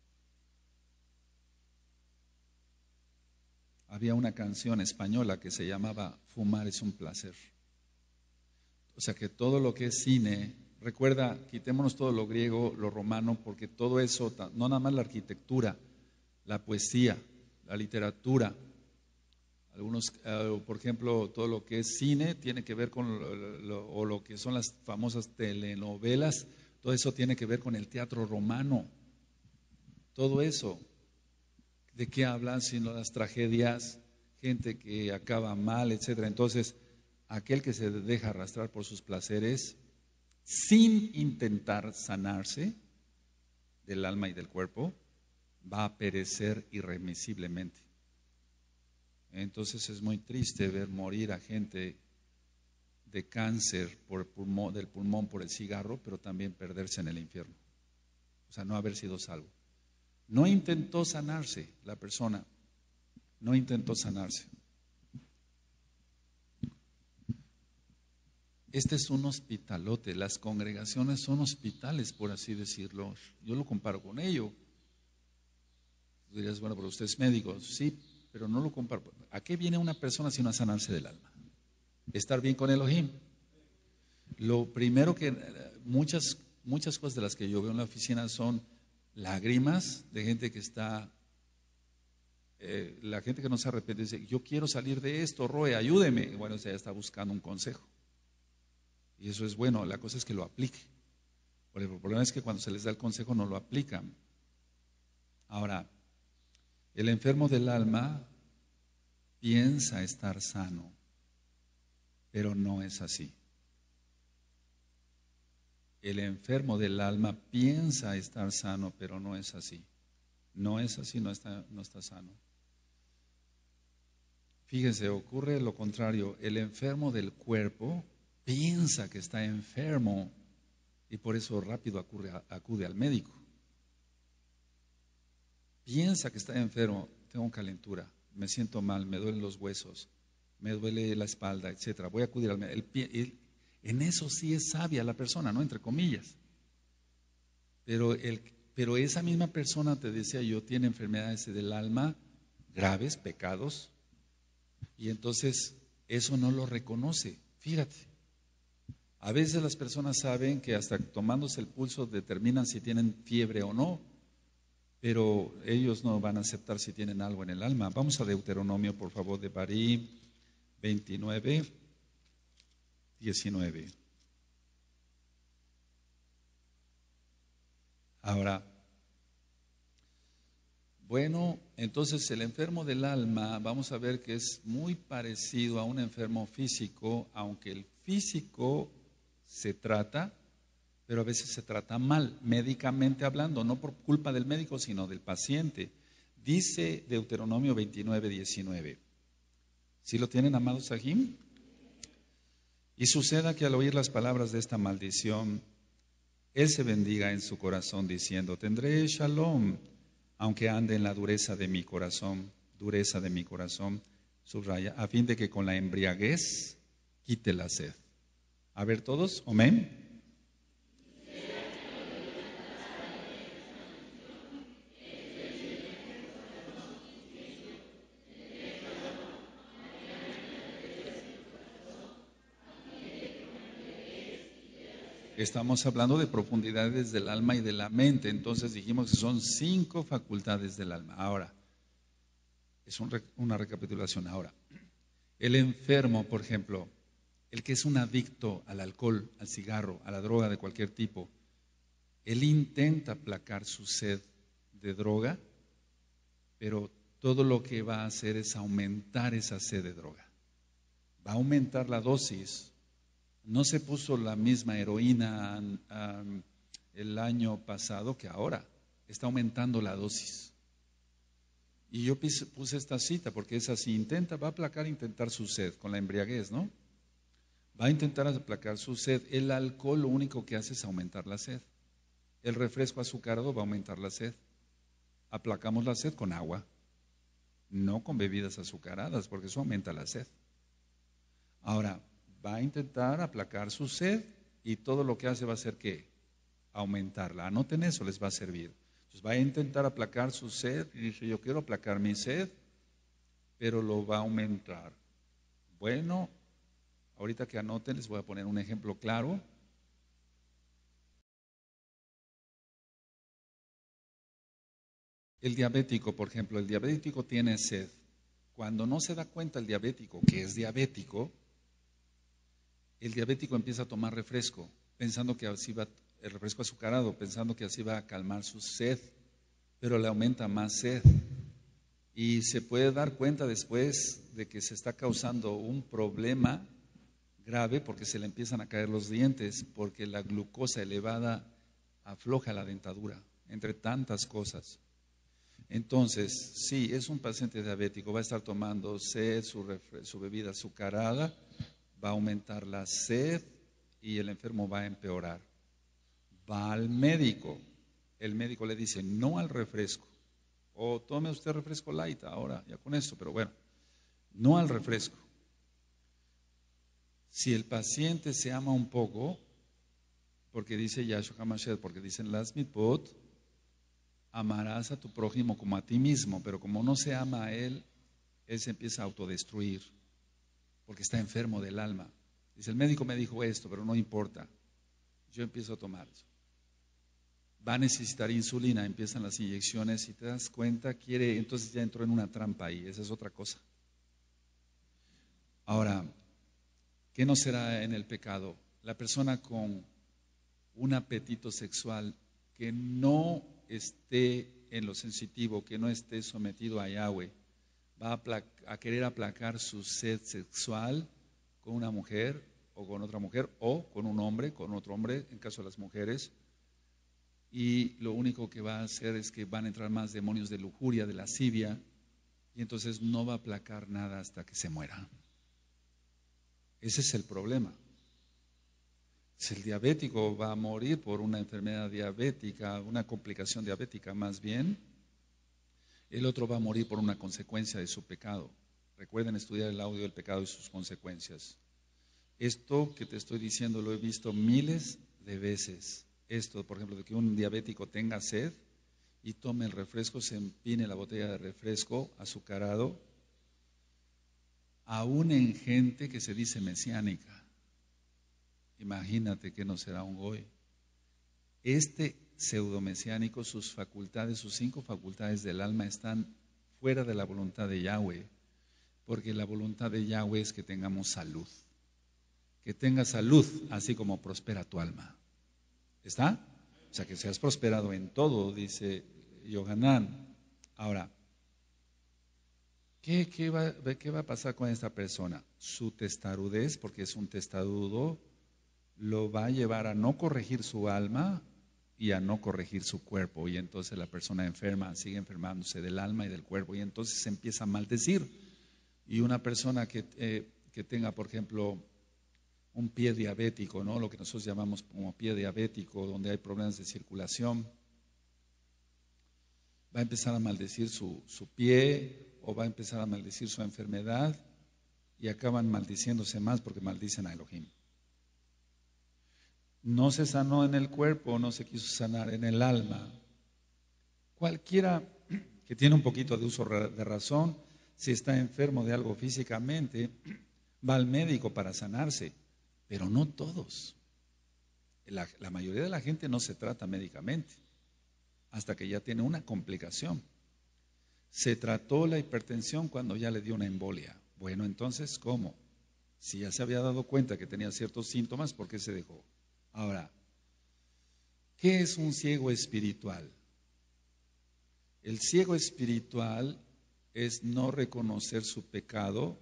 Había una canción española que se llamaba Fumar es un placer. O sea que todo lo que es cine, recuerda, quitémonos todo lo griego, lo romano, porque todo eso, no nada más la arquitectura, la poesía, la literatura, algunos, uh, por ejemplo, todo lo que es cine tiene que ver con, lo, lo, o lo que son las famosas telenovelas, todo eso tiene que ver con el teatro romano, todo eso. ¿De qué hablan? Sino las tragedias, gente que acaba mal, etcétera. Entonces, aquel que se deja arrastrar por sus placeres sin intentar sanarse del alma y del cuerpo, va a perecer irremisiblemente. Entonces es muy triste ver morir a gente de cáncer por el pulmón, del pulmón por el cigarro, pero también perderse en el infierno. O sea, no haber sido salvo. No intentó sanarse la persona, no intentó sanarse. Este es un hospitalote, las congregaciones son hospitales, por así decirlo. Yo lo comparo con ello. Tú dirías, bueno, pero usted es médico, sí, pero no lo comparo. ¿A qué viene una persona sino a sanarse del alma? Estar bien con Elohim. Lo primero que, muchas, muchas cosas de las que yo veo en la oficina son lágrimas de gente que está, eh, la gente que no se arrepiente dice, yo quiero salir de esto, Roe, ayúdeme. Y bueno, o sea, ya está buscando un consejo. Y eso es bueno, la cosa es que lo aplique. Porque el problema es que cuando se les da el consejo no lo aplican. Ahora, el enfermo del alma piensa estar sano, pero no es así. El enfermo del alma piensa estar sano, pero no es así. No es así, no está, no está sano. Fíjense, ocurre lo contrario. El enfermo del cuerpo piensa que está enfermo y por eso rápido acude, acude al médico. Piensa que está enfermo, tengo calentura, me siento mal, me duelen los huesos, me duele la espalda, etcétera. Voy a acudir al médico. El, el, en eso sí es sabia la persona, ¿no? Entre comillas. Pero, el, pero esa misma persona, te decía yo, tiene enfermedades del alma graves, pecados, y entonces eso no lo reconoce. Fíjate, a veces las personas saben que hasta tomándose el pulso determinan si tienen fiebre o no, pero ellos no van a aceptar si tienen algo en el alma. Vamos a Deuteronomio, por favor, de Barí veintinueve, diecinueve. Ahora, bueno, entonces el enfermo del alma, vamos a ver que es muy parecido a un enfermo físico, aunque el físico se trata, pero a veces se trata mal, médicamente hablando, no por culpa del médico, sino del paciente. Dice Deuteronomio veintinueve, diecinueve. ¿Sí lo tienen, amados Sahim? Y suceda que al oír las palabras de esta maldición, él se bendiga en su corazón diciendo, tendré shalom, aunque ande en la dureza de mi corazón, dureza de mi corazón, subraya, a fin de que con la embriaguez quite la sed. A ver todos, amén. Estamos hablando de profundidades del alma y de la mente, entonces dijimos que son cinco facultades del alma. Ahora, es un, una recapitulación. Ahora, el enfermo, por ejemplo, el que es un adicto al alcohol, al cigarro, a la droga de cualquier tipo, Él intenta aplacar su sed de droga, pero todo lo que va a hacer es aumentar esa sed de droga. Va a aumentar la dosis. No se puso la misma heroína um, el año pasado que ahora. Está aumentando la dosis. Y yo puse esta cita porque es así. Intenta, va a aplacar, intentar su sed con la embriaguez, ¿no? Va a intentar aplacar su sed. El alcohol lo único que hace es aumentar la sed. El refresco azucarado va a aumentar la sed. Aplacamos la sed con agua, no con bebidas azucaradas, porque eso aumenta la sed. Ahora, va a intentar aplacar su sed y todo lo que hace va a ser ¿qué? Aumentarla. Anoten eso, les va a servir. Entonces va a intentar aplacar su sed y dice, yo quiero aplacar mi sed, pero lo va a aumentar. Bueno, ahorita que anoten les voy a poner un ejemplo claro. El diabético, por ejemplo, el diabético tiene sed. Cuando no se da cuenta el diabético que es diabético, el diabético empieza a tomar refresco, pensando que así va, el refresco azucarado, pensando que así va a calmar su sed, pero le aumenta más sed. Y se puede dar cuenta después de que se está causando un problema grave porque se le empiezan a caer los dientes, porque la glucosa elevada afloja la dentadura, entre tantas cosas. Entonces, sí, es un paciente diabético, va a estar tomando sed, su, refre- su bebida azucarada, va a aumentar la sed y el enfermo va a empeorar. Va al médico, el médico le dice no al refresco, o tome usted refresco light ahora, ya con esto, pero bueno, no al refresco. Si el paciente se ama un poco, porque dice Yahshua HaMashiach, porque dicen las mitpot, amarás a tu prójimo como a ti mismo, pero como no se ama a él, él se empieza a autodestruir, porque está enfermo del alma. Dice, el médico me dijo esto, pero no importa, yo empiezo a tomar eso. Va a necesitar insulina, empiezan las inyecciones y te das cuenta, quiere, entonces ya entró en una trampa ahí, esa es otra cosa. Ahora, ¿qué no será en el pecado? La persona con un apetito sexual que no esté en lo sensitivo, que no esté sometido a Yahweh, va a, pla- a querer aplacar su sed sexual con una mujer o con otra mujer o con un hombre, con otro hombre, en caso de las mujeres, y lo único que va a hacer es que van a entrar más demonios de lujuria, de lascivia, y entonces no va a aplacar nada hasta que se muera. Ese es el problema. Si el diabético va a morir por una enfermedad diabética, una complicación diabética más bien, el otro va a morir por una consecuencia de su pecado. Recuerden estudiar el audio del pecado y sus consecuencias. Esto que te estoy diciendo lo he visto miles de veces. Esto, por ejemplo, de que un diabético tenga sed y tome el refresco, se empine la botella de refresco azucarado, aún en gente que se dice mesiánica. Imagínate que no será un goy. Este pseudomesiánico, sus facultades, sus cinco facultades del alma están fuera de la voluntad de Yahweh, porque la voluntad de Yahweh es que tengamos salud. Que tengas salud, así como prospera tu alma. ¿Está? O sea, que seas prosperado en todo, dice Yohanan. Ahora, ¿qué, qué, va, ¿qué va a pasar con esta persona? Su testarudez, porque es un testarudo, lo va a llevar a no corregir su alma y a no corregir su cuerpo. Y entonces la persona enferma, sigue enfermándose del alma y del cuerpo. Y entonces se empieza a maldecir. Y una persona que, eh, que tenga, por ejemplo, un pie diabético, ¿no? Lo que nosotros llamamos como pie diabético, donde hay problemas de circulación, va a empezar a maldecir su, su pie o va a empezar a maldecir su enfermedad y acaban maldiciéndose más porque maldicen a Elohim. No se sanó en el cuerpo, no se quiso sanar en el alma. Cualquiera que tiene un poquito de uso de razón, si está enfermo de algo físicamente, va al médico para sanarse, pero no todos. La, la mayoría de la gente no se trata médicamente, hasta que ya tiene una complicación. Se trató la hipertensión cuando ya le dio una embolia. Bueno, entonces, ¿cómo? Si ya se había dado cuenta que tenía ciertos síntomas, ¿por qué se dejó? Ahora, ¿Qué es un ciego espiritual? El ciego espiritual es no reconocer su pecado.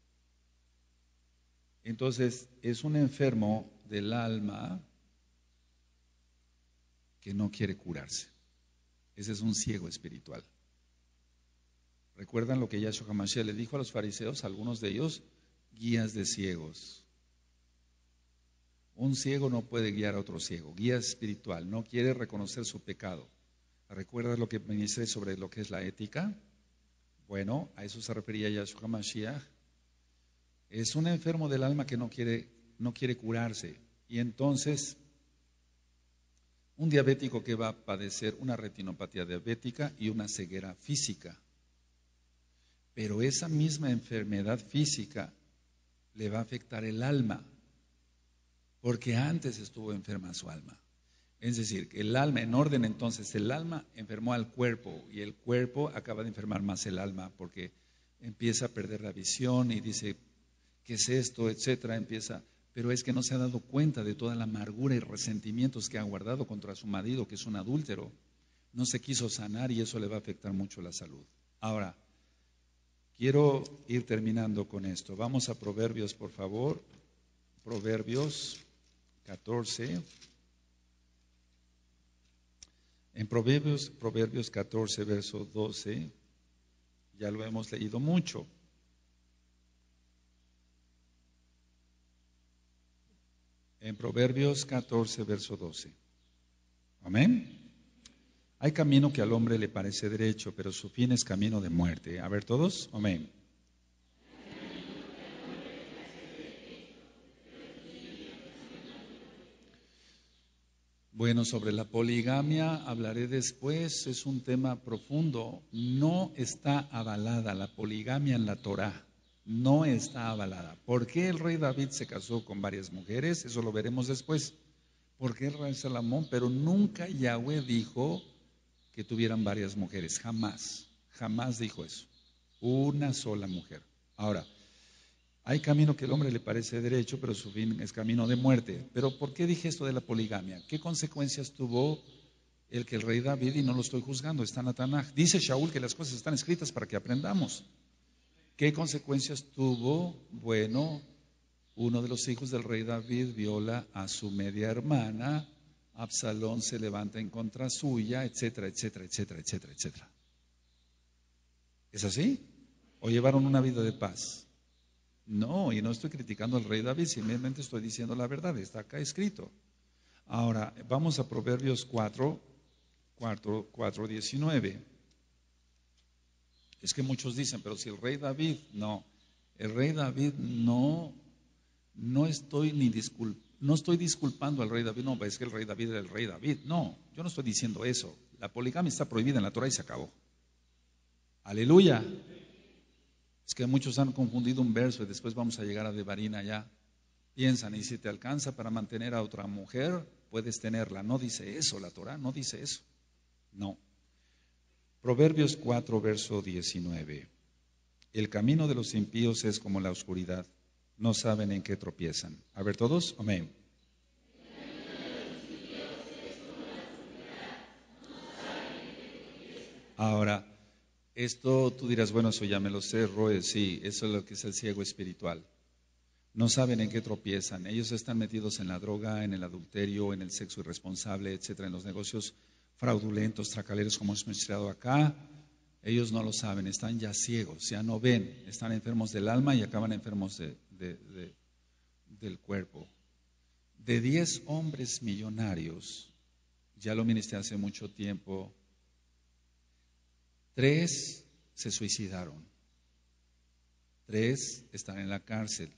Entonces, es un enfermo del alma que no quiere curarse. Ese es un ciego espiritual. ¿Recuerdan lo que Yahshua HaMashiach le dijo a los fariseos? Algunos de ellos, guías de ciegos. Un ciego no puede guiar a otro ciego. Guía espiritual, no quiere reconocer su pecado. ¿Recuerdas lo que ministré sobre lo que es la ética? Bueno, a eso se refería Yahshua HaMashiach. Es un enfermo del alma que no quiere, no quiere curarse. Y entonces, un diabético que va a padecer una retinopatía diabética y una ceguera física. Pero esa misma enfermedad física le va a afectar el alma, porque antes estuvo enferma su alma. Es decir, que el alma, en orden entonces, el alma enfermó al cuerpo y el cuerpo acaba de enfermar más el alma porque empieza a perder la visión y dice, ¿qué es esto?, etcétera, empieza, pero es que no se ha dado cuenta de toda la amargura y resentimientos que ha guardado contra su marido, que es un adúltero. No se quiso sanar y eso le va a afectar mucho la salud. Ahora, quiero ir terminando con esto. Vamos a Proverbios, por favor. Proverbios catorce. En Proverbios, Proverbios catorce, verso doce, ya lo hemos leído mucho. En Proverbios catorce, verso doce. Amén. Hay camino que al hombre le parece derecho, pero su fin es camino de muerte. A ver todos, amén. Bueno, sobre la poligamia hablaré después, es un tema profundo. No está avalada la poligamia en la Torá, no está avalada. ¿Por qué el rey David se casó con varias mujeres? Eso lo veremos después. ¿Por qué el rey Salomón? Pero nunca Yahweh dijo que tuvieran varias mujeres, jamás, jamás dijo eso. Una sola mujer. Ahora, hay camino que al hombre le parece derecho, pero su fin es camino de muerte. Pero ¿por qué dije esto de la poligamia? ¿Qué consecuencias tuvo el que el rey David, y no lo estoy juzgando, está en la Tanaj? Dice Shaul que las cosas están escritas para que aprendamos. ¿Qué consecuencias tuvo? Bueno, uno de los hijos del rey David viola a su media hermana, Absalón se levanta en contra suya, etcétera, etcétera, etcétera, etcétera, etcétera. ¿Es así? ¿O llevaron una vida de paz? No, y no estoy criticando al rey David, simplemente estoy diciendo la verdad, está acá escrito. Ahora, vamos a Proverbios cuatro, cuatro, diecinueve. Es que muchos dicen, pero si el rey David, no, el rey David no, no estoy ni discul, no estoy disculpando al rey David, no, es que el rey David era el rey David, no, yo no estoy diciendo eso. La poligamia está prohibida en la Torah y se acabó. Aleluya. Es que muchos han confundido un verso y después vamos a llegar a Devarim allá. Piensan, y si te alcanza para mantener a otra mujer, puedes tenerla. No dice eso la Torah, no dice eso. No. Proverbios cuatro, verso diecinueve. El camino de los impíos es como la oscuridad. No saben en qué tropiezan. A ver todos, amén. Ahora, esto tú dirás, bueno, eso ya me lo sé, Roe, sí, eso es lo que es el ciego espiritual. No saben en qué tropiezan. Ellos están metidos en la droga, en el adulterio, en el sexo irresponsable, etcétera, en los negocios fraudulentos, tracaleros, como hemos mencionado acá. Ellos no lo saben, están ya ciegos, ya no ven, están enfermos del alma y acaban enfermos de, de, de, del cuerpo. De diez hombres millonarios, ya lo ministré hace mucho tiempo, tres se suicidaron, tres están en la cárcel,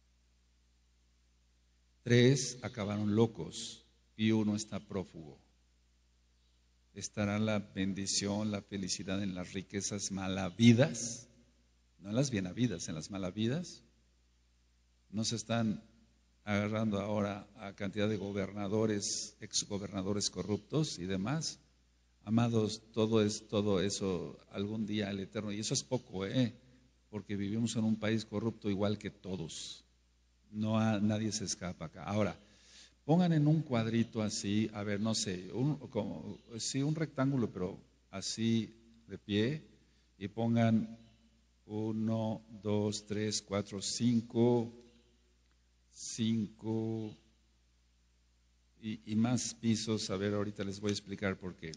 tres acabaron locos y uno está prófugo. ¿Estará la bendición, la felicidad en las riquezas malavidas? No en las bienavidas, en las malavidas. No se están agarrando ahora a cantidad de gobernadores, exgobernadores corruptos y demás. Amados, todo es todo eso algún día el Eterno, y eso es poco, ¿eh? Porque vivimos en un país corrupto igual que todos. No ha, nadie se escapa acá. Ahora, Pongan en un cuadrito así, a ver, no sé, un, como, sí, un rectángulo, pero así de pie, y pongan uno, dos, tres, cuatro, cinco, cinco y, y más pisos. A ver, ahorita les voy a explicar por qué.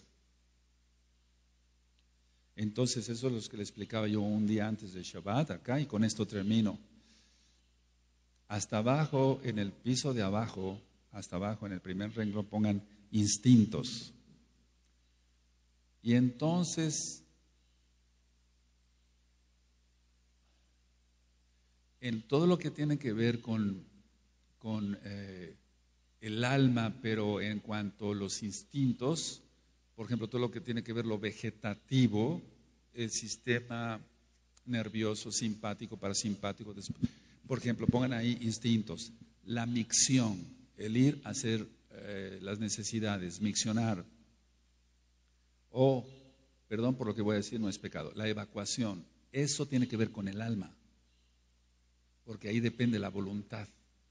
Entonces, eso es lo que le explicaba yo un día antes de Shabbat acá, y con esto termino. Hasta abajo, en el piso de abajo, hasta abajo, en el primer renglón, pongan instintos. Y entonces, en todo lo que tiene que ver con, con eh, el alma, pero en cuanto a los instintos, por ejemplo, todo lo que tiene que ver lo vegetativo, el sistema nervioso, simpático, parasimpático. Por ejemplo, pongan ahí instintos, la micción, el ir a hacer eh, las necesidades, miccionar, o, perdón por lo que voy a decir, no es pecado, la evacuación, eso tiene que ver con el alma, porque ahí depende la voluntad,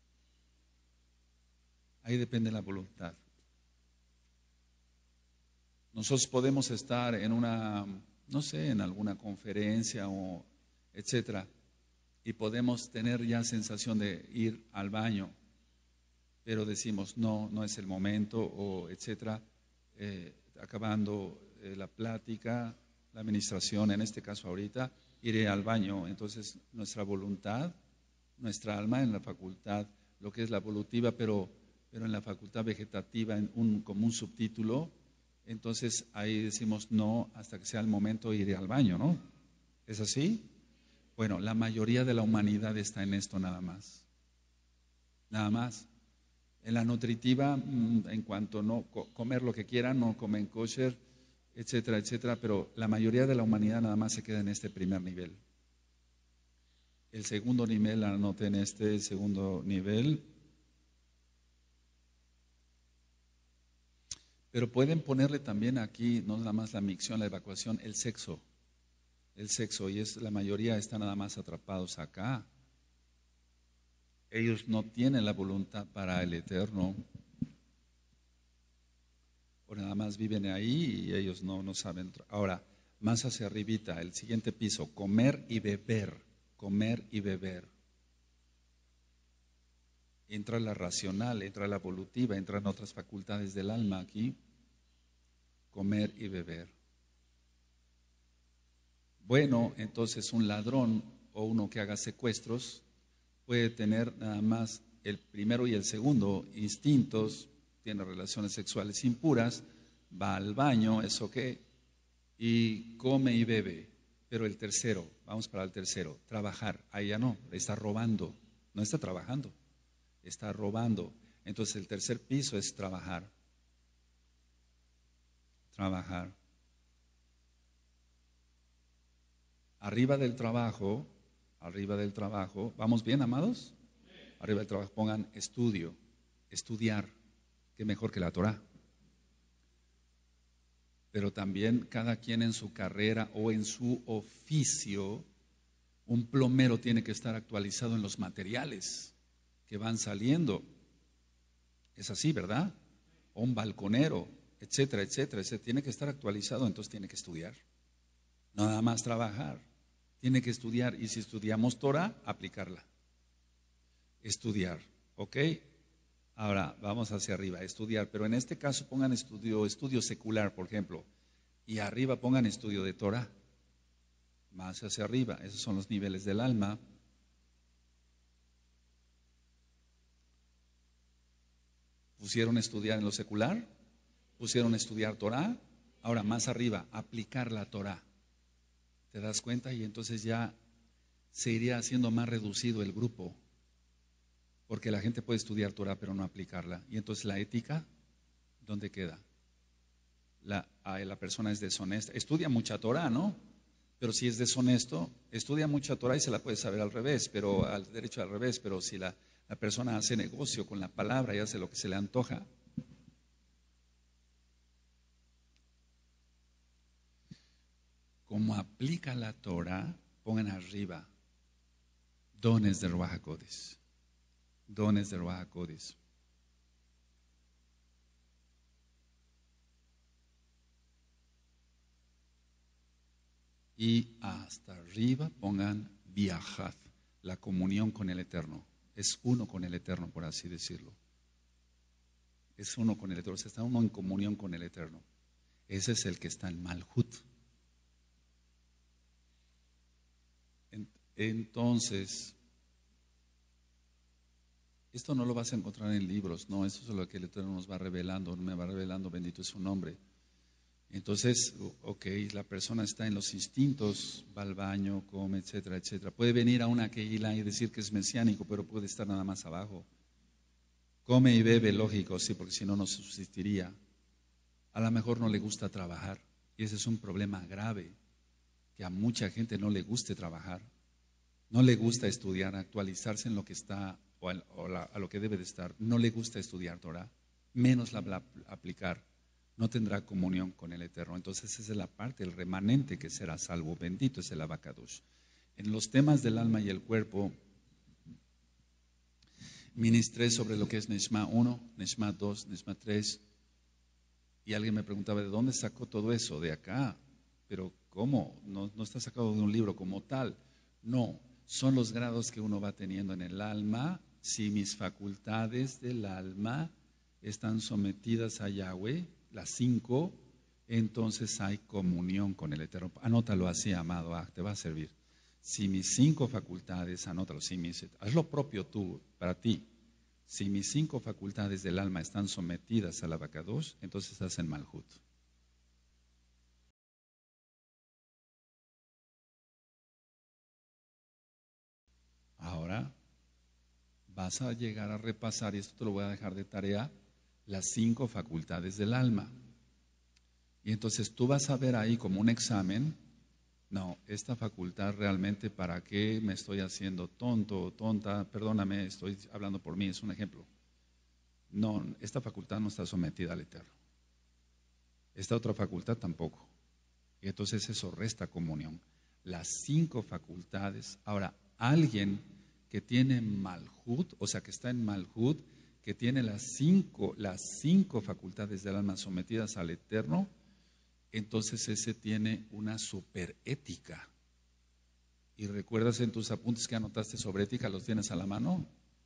ahí depende la voluntad. Nosotros podemos estar en una, no sé, en alguna conferencia o etcétera, y podemos tener ya sensación de ir al baño, pero decimos no, no es el momento o etcétera, eh, acabando eh, la plática, la administración, en este caso ahorita, iré al baño. Entonces nuestra voluntad, nuestra alma en la facultad, lo que es la evolutiva, pero, pero en la facultad vegetativa, en un, como un subtítulo, entonces ahí decimos no hasta que sea el momento iré al baño, ¿no? ¿Es así? Bueno, la mayoría de la humanidad está en esto nada más. Nada más. En la nutritiva, en cuanto no comer lo que quieran, no comen kosher, etcétera, etcétera, pero la mayoría de la humanidad nada más se queda en este primer nivel. El segundo nivel, anoten este segundo nivel. Pero pueden ponerle también aquí, no nada más la micción, la evacuación, el sexo. El sexo, y es la mayoría están nada más atrapados acá. Ellos no tienen la voluntad para el eterno. O nada más viven ahí y ellos no, no saben. Ahora, más hacia arribita, el siguiente piso, comer y beber, comer y beber. Entra la racional, entra la evolutiva, entran otras facultades del alma aquí, comer y beber. Bueno, entonces un ladrón o uno que haga secuestros puede tener nada más el primero y el segundo instintos, tiene relaciones sexuales impuras, va al baño, eso qué, y come y bebe. Pero el tercero, vamos para el tercero, trabajar, ahí ya no, está robando, no está trabajando, está robando. Entonces el tercer piso es trabajar, trabajar. Arriba del trabajo, arriba del trabajo, ¿vamos bien, amados? Arriba del trabajo pongan estudio, estudiar, que mejor que la Torah. Pero también cada quien en su carrera o en su oficio, un plomero tiene que estar actualizado en los materiales que van saliendo. Es así, ¿verdad? O un balconero, etcétera, etcétera. Ese tiene que estar actualizado, entonces tiene que estudiar. No nada más trabajar, tiene que estudiar. Y si estudiamos Torah, aplicarla. Estudiar, ¿ok? Ahora vamos hacia arriba, estudiar. Pero en este caso pongan estudio, estudio secular, por ejemplo. Y arriba pongan estudio de Torah. Más hacia arriba, esos son los niveles del alma. Pusieron estudiar en lo secular, pusieron estudiar Torah, ahora más arriba, aplicar la Torah. ¿Te das cuenta? Y entonces ya se iría haciendo más reducido el grupo, porque la gente puede estudiar Torah pero no aplicarla. Y entonces la ética, ¿dónde queda? La, la persona es deshonesta, estudia mucha Torah, ¿no? Pero si es deshonesto, estudia mucha Torah y se la puede saber al revés, pero al derecho al revés, pero si la, la persona hace negocio con la palabra y hace lo que se le antoja. Como aplica la Torah, pongan arriba dones de Ruach HaKodesh, dones de Ruach HaKodesh. y hasta arriba pongan viajad, la comunión con el Eterno. Es uno con el Eterno, por así decirlo. Es uno con el Eterno, o sea, está uno en comunión con el Eterno. Ese es el que está en Malhut. Entonces, esto no lo vas a encontrar en libros, no, eso es lo que el Eterno nos va revelando, me va revelando, bendito es su nombre. Entonces, ok, la persona está en los instintos, va al baño, come, etcétera, etcétera. Puede venir a una Keilah y decir que es mesiánico, pero puede estar nada más abajo. Come y bebe, lógico, sí, porque si no, no subsistiría. A lo mejor no le gusta trabajar, y ese es un problema grave, que a mucha gente no le guste trabajar, no le gusta estudiar, actualizarse en lo que está, o, a, o la, a lo que debe de estar, no le gusta estudiar Torah, menos la, la aplicar. No tendrá comunión con el Eterno. Entonces esa es la parte, el remanente que será salvo. Bendito es el Abacadosh. En los temas del alma y el cuerpo, ministré sobre lo que es Neshma uno, Neshma dos, Neshma tres. Y alguien me preguntaba, ¿de dónde sacó todo eso? De acá. Pero ¿cómo? No, no está sacado de un libro como tal. No, son los grados que uno va teniendo en el alma. Si mis facultades del alma están sometidas a Yahweh, las cinco, entonces hay comunión con el Eterno. Anótalo así, amado, ah, te va a servir. Si mis cinco facultades, anótalo, si mis, haz lo propio tú, para ti. Si mis cinco facultades del alma están sometidas al Abacadosh, entonces estás en Malhut. Ahora vas a llegar a repasar, y esto te lo voy a dejar de tarea, las cinco facultades del alma. Y entonces tú vas a ver ahí como un examen, no, esta facultad realmente, ¿para qué me estoy haciendo tonto o tonta? Perdóname, estoy hablando por mí, es un ejemplo. No, esta facultad no está sometida al Eterno. Esta otra facultad tampoco. Y entonces eso resta comunión. Las cinco facultades. Ahora, alguien que tiene Malhut, o sea, que está en Malhut, que tiene las cinco, las cinco facultades del alma sometidas al Eterno, entonces ese tiene una superética. ¿Y recuerdas en tus apuntes que anotaste sobre ética? ¿Los tienes a la mano?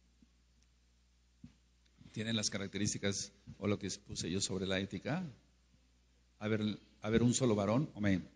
¿Tienen las características o lo que puse yo sobre la ética? A ver, a ver un solo varón, amén.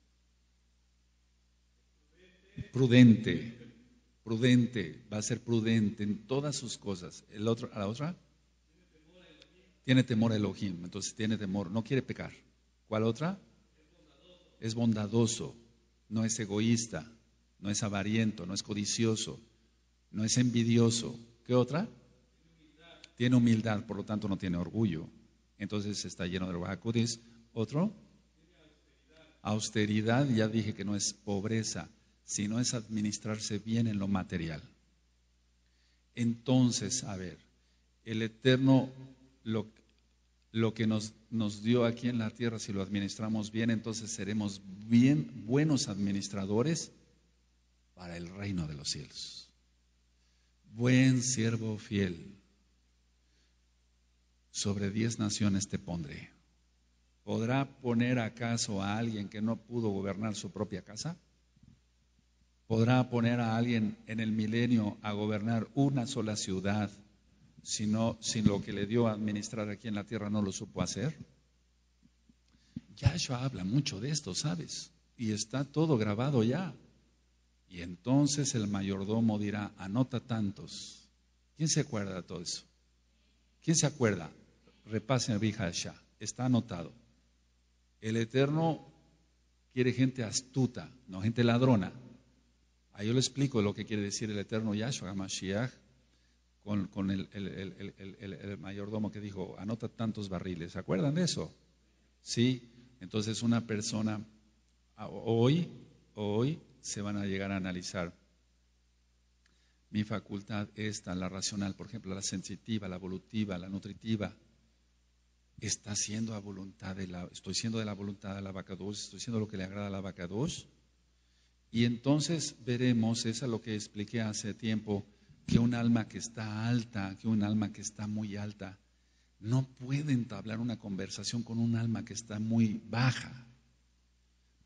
Prudente, prudente, va a ser prudente en todas sus cosas. El otro, ¿a la otra? Tiene temor a Elohim, entonces tiene temor, no quiere pecar. ¿Cuál otra? Es bondadoso, no es egoísta, no es avariento, no es codicioso, no es envidioso. ¿Qué otra? Tiene humildad, por lo tanto no tiene orgullo. Entonces está lleno de Ruach. ¿Otro? Austeridad, ya dije que no es pobreza, sino es administrarse bien en lo material. Entonces, a ver, el Eterno lo, lo que nos, nos dio aquí en la tierra, si lo administramos bien, entonces seremos bien buenos administradores para el reino de los cielos. Buen siervo fiel, sobre diez naciones te pondré. ¿Podrá poner acaso a alguien que no pudo gobernar su propia casa? ¿Podrá poner a alguien en el milenio a gobernar una sola ciudad si, no, si lo que le dio a administrar aquí en la tierra no lo supo hacer? Yahshua habla mucho de esto, ¿sabes? Y está todo grabado ya. Y entonces el mayordomo dirá, anota tantos. ¿Quién se acuerda de todo eso? ¿Quién se acuerda? Repasen el Bihasha, está anotado. El Eterno quiere gente astuta, no gente ladrona. Ahí yo le explico lo que quiere decir el Eterno Yahshua Mashiach con, con el, el, el, el, el mayordomo que dijo, anota tantos barriles. ¿Se acuerdan de eso? Sí. Entonces una persona, hoy, hoy se van a llegar a analizar. Mi facultad esta, la racional, por ejemplo, la sensitiva, la evolutiva, la nutritiva, está siendo a voluntad de la, estoy siendo de la voluntad de la Abacadosh, estoy siendo lo que le agrada a la Abacadosh. Y entonces veremos, eso es lo que expliqué hace tiempo, que un alma que está alta, que un alma que está muy alta, no puede entablar una conversación con un alma que está muy baja.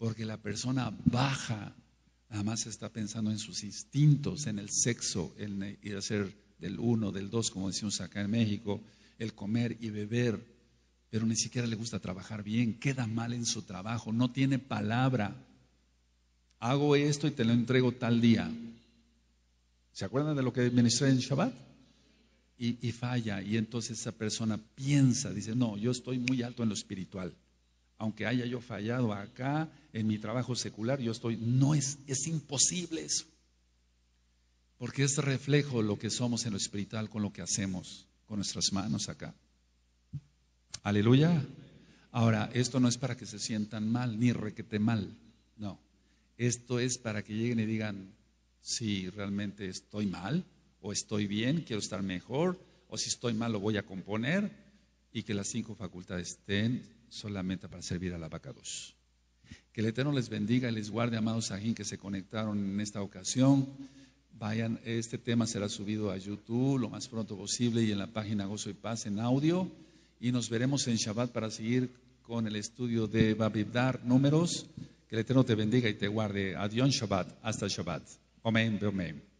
Porque la persona baja nada más está pensando en sus instintos, en el sexo, en ir a hacer del uno, del dos, como decimos acá en México, el comer y beber, pero ni siquiera le gusta trabajar bien, queda mal en su trabajo, no tiene palabra. Hago esto y te lo entrego tal día. ¿Se acuerdan de lo que ministré en Shabbat? Y, y falla, y entonces esa persona piensa, dice, no, yo estoy muy alto en lo espiritual. Aunque haya yo fallado acá, en mi trabajo secular, yo estoy, no es, es imposible eso. Porque es reflejo lo que somos en lo espiritual con lo que hacemos con nuestras manos acá. Aleluya. Ahora, esto no es para que se sientan mal, ni requete mal, no. Esto es para que lleguen y digan, si realmente estoy mal, o estoy bien, quiero estar mejor, o si estoy mal lo voy a componer, y que las cinco facultades estén solamente para servir a la Abacados. Que el Eterno les bendiga y les guarde, amados ajín que se conectaron en esta ocasión. Vayan, este tema será subido a YouTube lo más pronto posible y en la página Gozo y Paz en audio. Y nos veremos en Shabbat para seguir con el estudio de Babibdar, números. Que el Eterno te bendiga y te guarde. Adiós Shabbat, hasta Shabbat. Amén, amén.